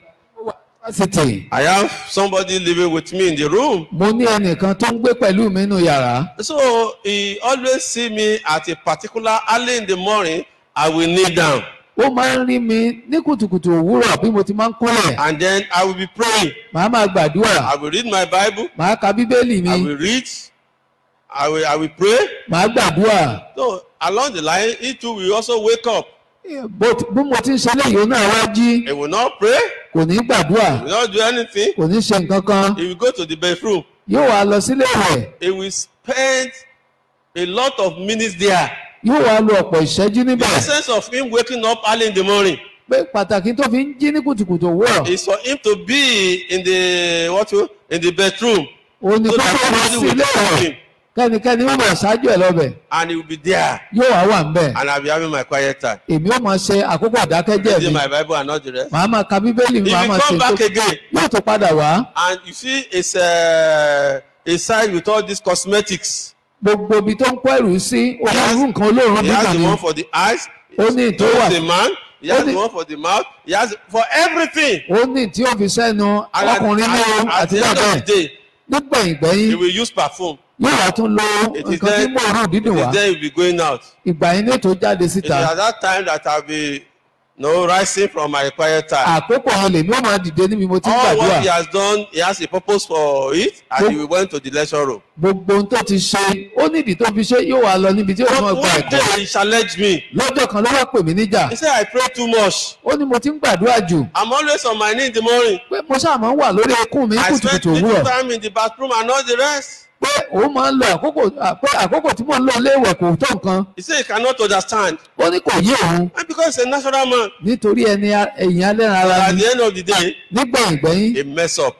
ìpàsítì I have somebody living with me in the room. mo ní ẹnìkan tó ń gbé pẹ̀lú mi nínú yàrá. So he always see me at a particular early in the morning, I will kneel down. ó máa ń rí mi ní kùtùkùtù òwúrọ̀ bí mo ti máa ń kúnlẹ̀. And then I will be praying. màá máa gbàdúrà. I will read my Bible. màá ka bíbélì mi. I will read. I will, I will pray. màá gbàdúrà. So along the line, he too will also wake up. bó ti- bí mo ti ń ṣe léyìí ó náà wá jí. He will not pray. kò ní gbàdúrà. He will not do anything. kò ní ṣe nǹkan kan. He will go to the bedroom. yóò wá lọ sílé rẹ̀. He will spend a lot of minutes there. yóò wá lo ọ̀pọ̀ ìṣẹ́jú The níbẹ̀. essence of him waking up early in the morning pé pàtàkì tó fi ń jí ní kùtùkùtù òwúrọ̀. is for him to be in the what you- in the bedroom. ó ní So kó that tó wá somebody sí will ilé talk to rẹ̀. him. kẹ́nikẹ́ni ó máa ṣáájú ẹ̀ lọ́bẹ̀. And he will be there. yóò wá wà ńbẹ̀. And I will be having my quiet time. èmi ó máa ṣe àkókò ìdákẹ́jẹ́ Reading mi. my Bible and not the rest. màá máa ka bíbélì mi. He màá will máa ṣe come back tó. again. yóò tó padà wá. And you see, it's a, a side with all these cosmetics. gbogbo ibi tó ń kó ẹrù sí onírúurú nǹkan olóòórùn He has nígbà the mi. one for the eyes. Ó ní He tó wà. has the man. He has Ó ní- the one for the mouth. He has for everything. ó ní tí ó fi sẹ́nu And at, ọkùnrin ní o at, at àti the end bẹ́ẹ̀ of the day, nígbẹ̀yìn he gbẹ̀yìn will use perfume. yóò wá tún lo It is nǹkan tí then, mò ń rùn it dídùn wá. is then he will be going out. ìgbà yẹn ní ètò jáde It is síta. at that time that I'll be no rising from my quiet time. àkókò yẹn lèmi ó máa dìde níbi mo ti ń All what he gbàdúrà. has done, he has a purpose for it, and he went to the lecture room. gbogbo ohun tó ti ṣe ó nídìí tó fi ṣe yóò wá lọ níbi tí ó But máa gba one ẹ̀kọ́. day he challenged me. lọ́jọ́ kan ló wá pè mí níjà. He said, I pray too much. ó ní mo ti ń gbàdúrà jù. I'm always on my knee in the morning. pé mo ṣáà máa ń wà lórí ekún mi ní I spend kùtùkùtù little òwúrọ̀. time in the bathroom and all the rest. pé òun máa ń lo àkókò pé àkókò tí mò ń lò léèwẹ̀ kò tó nǹkan. He said he cannot understand. Ó ní kò yé òun. And because he's a natural man. Nítorí ẹni èèyàn alẹ́ran ara At ni. the end of the day, Nígbẹ̀yìn gbẹ̀yìn. he messed up.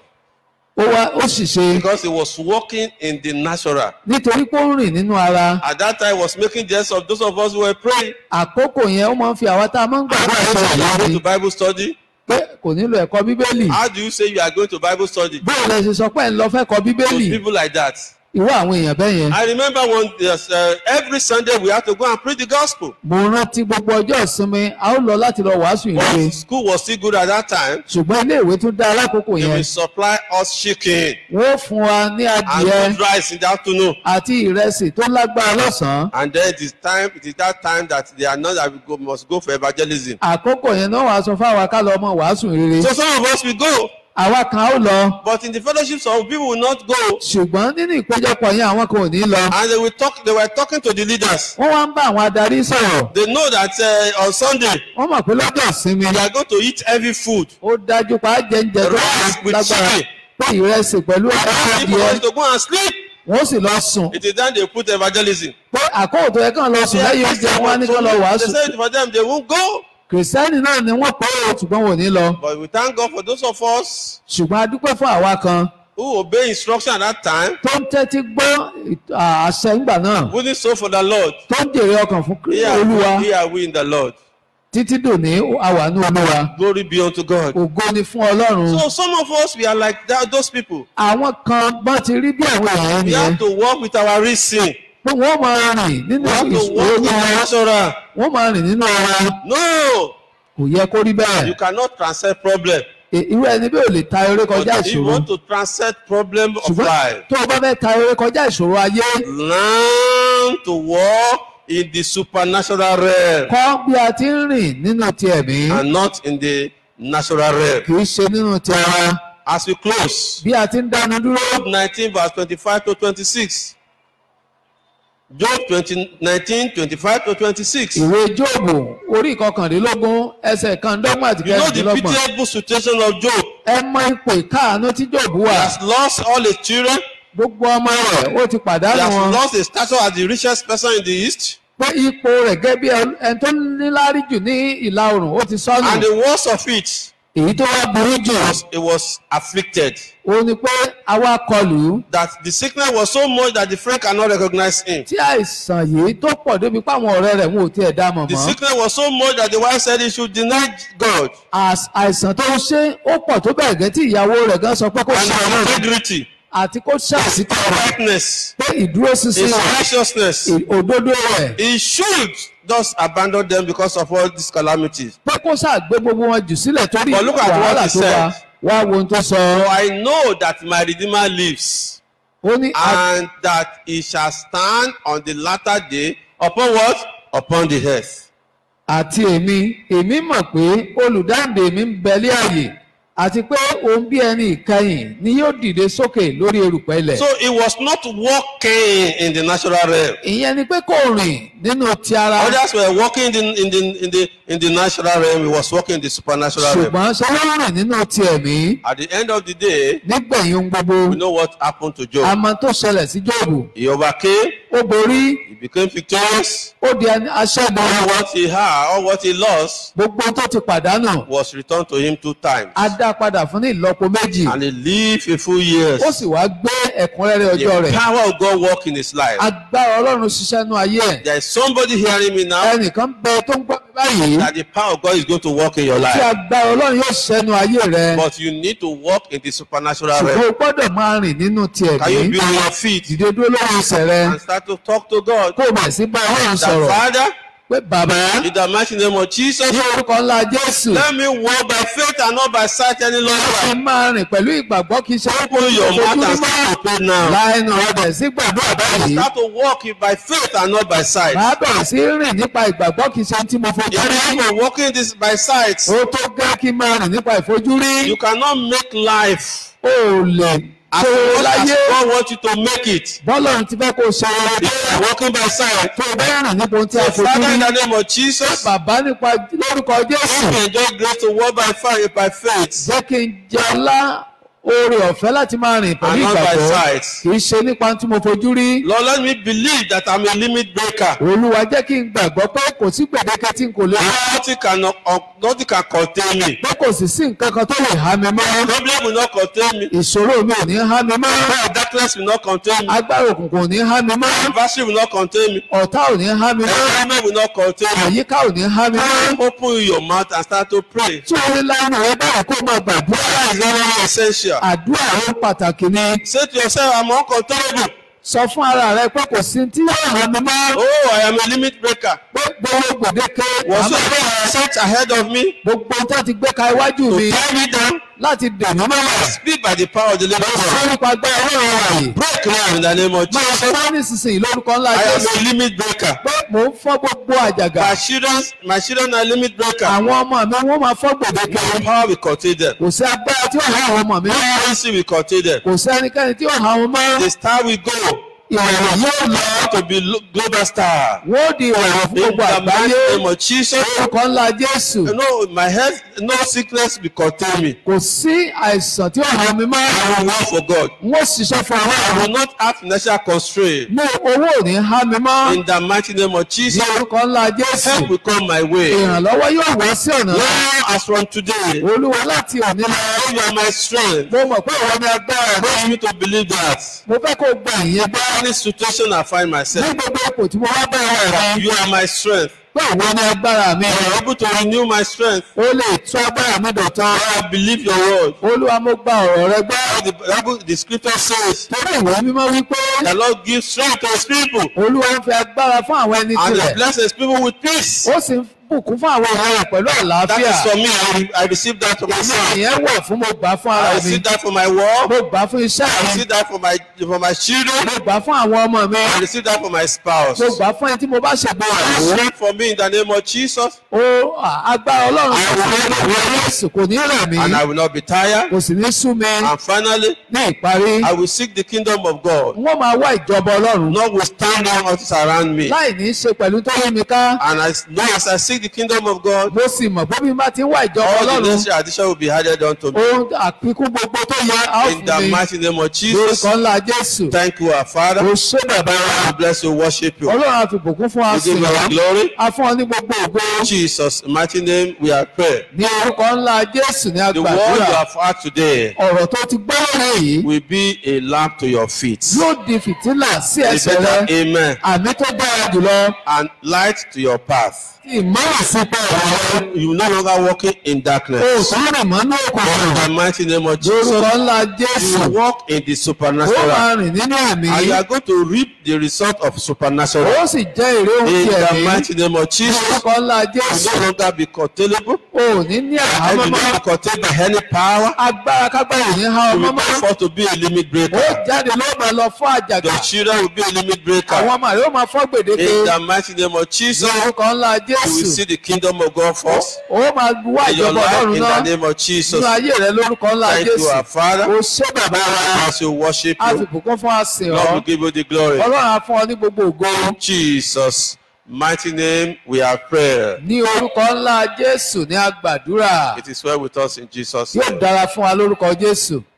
Ó wá ó sì ṣe. Because he was walking in the natural. Nítorí pé ó ń rìn nínú ara. At that time, he was making jest of those of us who were praying. Àkókò yẹn ó máa ń fi àwa tá a máa ń gbàgbọ́ ẹ̀sọ́ You ìyá go ni. to Bible study. Pé kò nílò ẹ̀kọ́ Bíbélì. How do you say you are going to Bible study? Bóyá lẹ ṣe sọ pé ẹ̀ ń lọ fẹ́ kọ́ To Bíbélì. people like that. Ìwọ àwọn èèyàn bẹ́ẹ̀ yẹn. I remember one yes, uh, every Sunday we had to go and preach the gospel. Mo rántí gbogbo ọjọ́ ìsinmi a ó lọ láti lọ wàásù ìwé. But school was still good at that time. Ṣùgbọ́n ilé ìwé tún dá alákòókò They yẹn. will supply us chicken Wọ́n fún wa ní and adìẹ good rice in the afternoon. àti ìrẹsì tó lágbára lọ́sàn-án. And then it is time, it is that time that they are not that we go, must go for evangelism. Àkókò yẹn náà wàá sọ fáwa ká lọ ọmọ wàásù rere. So some of us will go, Àwa kan ó lọ. but in the fellowship some people will not go. Ṣùgbọ́n nínú ìpéjọpọ̀ yẹn àwọn kan ò ní lọ. And they will talk, they were talking to the leaders. Wọ́n wá ń bá àwọn adarí sọ̀rọ̀. They know that uh, on Sunday Wọ́n mọ̀ pé lọ́jọ́ ìsinmi they are going to eat heavy food. ó dájú pa á jẹ oúnjẹ tó Rice with lágbára. chicken. Pé ìrẹsì pẹ̀lú ẹ̀fọ́ People adìẹ. want to go and sleep. Wọ́n sì lọ sùn. It is then they put evangelism. Pé àkókò tó yẹ kán lọ sùn lẹ́yìn oúnjẹ wọn á ní kán lọ They wàásù. said for them they won't go. Kìrìsìtẹ́nì náà ni wọ́n pẹ́ o ṣùgbọ́n wò ní lọ. But we thank God for those of us Ṣùgbọ́n a dúpẹ́ fún àwa kan who obey instruction at that time. tó ń tẹ́tí gbọ́ àṣẹ ńgbà náà. Winning soul for the Lord. Tó ń jèrè ọkàn fún Here are Olúwa. we, here are we in the Lord. Títí dòní àwa ní Olúwa. Glory be unto God. Ògo ni fún Ọlọ́run. So some of us we are like that, those people. Àwọn kan bá ti rí bí àwọn èèyàn We nìyẹn. have to walk with our reason. Pé wọ́n máa rìn nínú We have to ìṣòro walk in the wọn. natural. Wọ́n máa rìn nínú ara. No, Kò yẹ kó rí you bẹ́ẹ̀. cannot transcend problem. Ì- Irú ẹni bí ò lè ta eré kọjá But if you ìṣòro. want to transcend problem of Ṣùgbọ́n life, tó o bá fẹ́ ta eré kọjá ìṣòro ayé. learn to walk in the supernatural realm Kọ́ bí a ti ń rìn nínú ti ẹ̀mí. and not in the natural realm. Kì í ṣe nínú ti ara. As we close, Bí a ti ń dánu dúró. Job nineteen verse twenty-five to twenty-six. Job twenty, nineteen, twenty-five to twenty-six. You Ìwé Jóòbù orí ìkọkànlélógún ẹsẹ̀ kàndọ́gbọ̀n àti know the kẹrìndínlọ́gbọ̀n. pitiable situation of Job. Ẹ mọ ipò ìkáàánú tí Jóòbù He wà. has lost all his children. Gbogbo ọmọ rẹ̀ ó ti He pàdánù has wọn. lost his status as the richest person in the east. Pé ipò rẹ̀ gẹ́gẹ́ bí ẹni tó níláárí jù ní ìlà oòrùn ó ti sọnù. And the worst of it Èyí tó wá burú jù was he was afflicted. ó ní pé àwa kọlù That the sickness was so much that the friend cannot recognize him. tí àìsàn yìí tó pọ̀ débi pé àwọn ọ̀rẹ́ rẹ̀ wọn ò tiẹ̀ dá mọ̀ The mọ́. sickness was so much that the wife said he should deny God Às- Àìsàn tó ń ṣe ó pọ̀ tó bẹ́ẹ̀ gẹ́ tí ìyàwó rẹ̀ gan sọ pé kó and ṣe his ọlọ́run integrity, àti kó ṣàṣìkò his rẹ̀ rightness, pé ìdúróṣinṣin his rẹ̀ righteousness. ì- òdodo rẹ̀ He should just abandon them because of all these calamities. pé kó ṣàgbé gbogbo wọn jù sílẹ̀ torí But look at what wàhálà he tó said. wá wá wo ohun tó sọ. For I know that my Redeemer lives, Ó ní a- and that he shall stand on the latter day upon what? Upon the earth. àti èmi èmi mọ̀ pé olùdáǹdè mi ń bẹ lé àyè àti pé òun bí ẹni ìkẹyìn ni yóò dìde sókè lórí erùpẹ̀ ilẹ̀. So he was not walking in the natural realm. Ìyẹn ni pé kò rìn nínú ti ara. Others were walking in the, in the, in the, in the natural realm. He was walking in the supernatural realm. Ṣùgbọ́n ṣé wọ́n rìn nínú ti ẹ̀mí At the end of the day, nígbẹ̀yìn ohun gbogbo. we know what happened to Job. Àmọ́ tó ṣẹlẹ̀ sí Jóòbù. He overcame, Ó borí, he became victorious. ó di ẹni aṣẹ́gun. All what he had, all what he lost Gbogbo ohun tó ti pàdánù. was returned to him two times. A dá padà fún ní ìlọ́po méjì. And he lived a full years. Ó sì wá gbé ẹ̀kúnrẹ́rẹ́ ọjọ́ The rẹ̀. power of God work in his life. Agbára Ọlọ́run ṣiṣẹ́ nú ayé ẹ̀. There is somebody hearing me now Ẹnìkan bẹ tó ń gbọ́ mi báyìí. that the power of God is going to work in your Tí life. agbára Ọlọ́run yóò ṣiṣẹ́ nú ayé rẹ̀. But you need to walk in the supernatural Ṣùgbọ́n realm. o gbọ́dọ̀ máa rìn nínú ti Can you ẹ̀mí. be on your feet Dìde dúró lórí ẹsẹ̀ rẹ. and start to talk to God? Kó o bẹ̀ sí bá Ọlọ́run That sọ̀rọ̀. Father, Pé bàbá in the mighty name of Jesus, ní orúkọ ńlá Jésù. let me walk by faith and not by sight any Ẹ longer. máa rìn pẹ̀lú ìgbàgbọ́ kì í ṣe Open your mouth and start to pray now. láìnú ọbẹ̀ sí gbàdúrà báyìí. Start to walk by faith and not by sight. Màá bẹ̀rẹ̀ sí rìn nípa ìgbàgbọ́ kì í ṣe tí mo fojú If rí. you are walking this by sight, Ó tó gẹ́ kí n máa rìn nípa ìfojúrí. you cannot make life O ò lè as ṣe much as láyé. God wants you to make it. Bọ́lọ́run ti fẹ́ kó o ṣe ọ̀rọ̀ If you are walking by sight, tó o bá rìn nípa ohun tí a so fojú Father, in rí. the name of Jesus, Bàbá nípa lórúkọ Jésù. we enjoy grace to walk by faith. By faith. Jẹ́ kí n jẹ ọlá oore ọ̀fẹ́ láti máa rìn pẹ̀lú and not by ìgbàgbọ́ sight. kì í ṣe nípa tí mo fojú rí. Lord, let me believe that I'm a limit breaker. Olúwa jẹ́ kí n gbàgbọ́ pé kò sí gbèdéke tí n kò lè rí. Nothing can, uh, nothing can contain me. pé kò sì sí nǹkan kan tó lè há mi mọ́. Problem will not contain me. ìṣòro mi ò ní há mi mọ́. Power of darkness will not contain me. agbára òkùnkùn ò ní há mi mọ́. Adversity will not contain me. ọ̀tá ò ní há mi mọ́. Environment will not contain me. àyíká ò ní há mi mọ́. Open your mouth and start to pray. tí orí lánàá rẹ báyìí kó máa gbàdúrà. Prayer is very essential. àdúrà ó pàtàkì ni. Say to yourself, I'm uncontrollable. sọ fún ara rẹ pé kò sí tí yóò há mi mọ́. Oh, I am a limit breaker. pé gbogbo gbèdéke Whatsoever set ahead of me gbogbo tó ti gbé ka iwájú to mi tear me down, láti dènà mọ́lẹ̀. speak by the power of the living God. sọ nípa agbára ọlọ́run wàyí. Break now in the name of máa Jesus. sọ wá nísinsìnyí lórúkọ ńlá I am Jésù. a limit breaker. pé mò ń fọ́ gbogbo àjàgà. My children, my children are limit breaker. àwọn ọmọ mi wọ́n máa fọ́ gbèdéke. No power will contain them. kò sí agbára tí ó há àwọn ọmọ mi. No mercy will contain them. kò sí ẹnikẹ́ni tí ó há wọn mọ́. The star will go. ìràwọ̀ yóò lọ. To be lo- global star. wọ́n di ìràwọ̀ fún In gbogbo the mighty àgbáyé. name of Jesus. lórúkọ ńlá Jésù. You know, my health, no sickness will contain me. kò sí àìsàn tí ó há mi mọ́. I will work for God. wọ́n ṣiṣẹ́ fún àwọn I ọ̀run. will not have financial constraint. ní owó ò ní há mi mọ́. In the mighty name of Jesus. lórúkọ ńlá Jésù. Help will come my way. ìrànlọ́wọ́ yóò wá sí ọ̀nà. Now, as from today, olúwa láti òní lọ. you are my strength. mo mọ̀ pé ìwọ ni agbára I rẹ. want me to believe that. mo fẹ́ kó gba ìyẹn bá. Any situation I find ní myself, gbogbo ipò tí mo wá bá ẹ̀rọ rẹ. you are my strength. pé ìwọ ni agbára mi. You are able to renew my strength. ó lè tún agbára mi dọ̀tán. I believe your word. olúwa mo gba ọ̀rọ̀ rẹ gbọ́. The Bible, the scripture says, torí ìwé mímọ́ wípé the Lord gives strength to his people olúwa ń fi agbára fún àwọn ẹni and he tirẹ̀. blesses his people with peace. ó sì ń bùkún fún àwọn ọ̀rọ̀ rẹ̀ pẹ̀lú That àlàáfíà. is for me. I, I receive that for myself. ìyẹn wà fún mo gbà fún I ara mi. receive that for my work. mo gbà fún iṣẹ́ I mi. receive that for my for my children. mo gbà fún àwọn ọmọ mi. I receive that for my spouse. mo gbà fún ẹni tí mo bá ṣègbéyàwó. Strength for me in the name of Jesus, ó agbára ọlọ́run sọ fún mi ní Jésù kò ní rẹ̀ mí. and I will not be tired. kò sì ní sú mi. And finally, ní ìparí I will seek the kingdom of God, wọ́n máa wá ìjọba ọlọ́run. notwithstanding all that is around me. láì ní í ṣe pẹ̀lú tó yí mi ká. And as long as I seek the kingdom of God, mo sì mọ̀ pé bí n bá ti ń wá ìjọba all the ọlọ́run. necessary addition will be added unto me. ohun àfikún gbogbo tó yẹ á ó In fún the mi. mighty name of Jesus, lórúkọ ńlá Jésù. thank you, our Father. o ṣé bàbá wa. We bless you, worship you. ọlọ́run á fi bùkún fún wa We sí give you all wa. the glory. a fún ọ ní gbogbo ògo. Jesus' mighty name, we are praying. ní orúkọ ńlá Jésù ní The word you agbàdúrà. have heard today ọ̀rọ̀ tó ti gbọ́ lórí yìí will be a lamp to your feet. yóò di fìtílà sí A ẹsẹ̀ better rẹ. amen. àmì tó dára jùlọ. And light to your path. ìmọ̀ràn sí pé ọ̀rọ̀ You no longer walking in o darkness. sọ̀rọ̀ mọ́ ní In òkùnkùn. the mighty name of lórúkọ Jesus, ńlá Jésù. you walk in the ó supernatural. máa rìn nínú ẹ̀mí. And you are going to reap the result of supernatural. ó sì jẹ́ èrè ohun In ti the ẹ̀mí. mighty name of Jesus, lórúkọ ńlá you Jésù. no longer be containable. o ò ní ní I will not àhámọ́mọ́. be contained by any power. agbára kágbára ò ní há You ọmọ will mọ́. not fall to be a limit ó breaker. jáde ló máa lọ fún àjàgà. Your children will be a limit breaker. àwọn ọmọ rẹ̀ ó máa fọ́ gbèdéke. In the mighty name of Jesus, lórúkọ ńlá you will Jésù. see the kingdom of God first ó máa wá in your ìjọba life. ọlọ́run In náà. the name of Jesus, nínú ayé rẹ lórúkọ ńlá thank you, Jésù. our Father. o ṣé bàbá wa. As you worship a fi you, bùkún fún àsìn Lord will ọ́. give you the glory. ọlọ́run á fún ọ ní gbogbo ògo. Jesus' mighty name, we have prayer. ní orúkọ ńlá Jésù ní agbàdúrà. It is well with us in Jesus' yóò name. dára fún wa lórúkọ Jésù.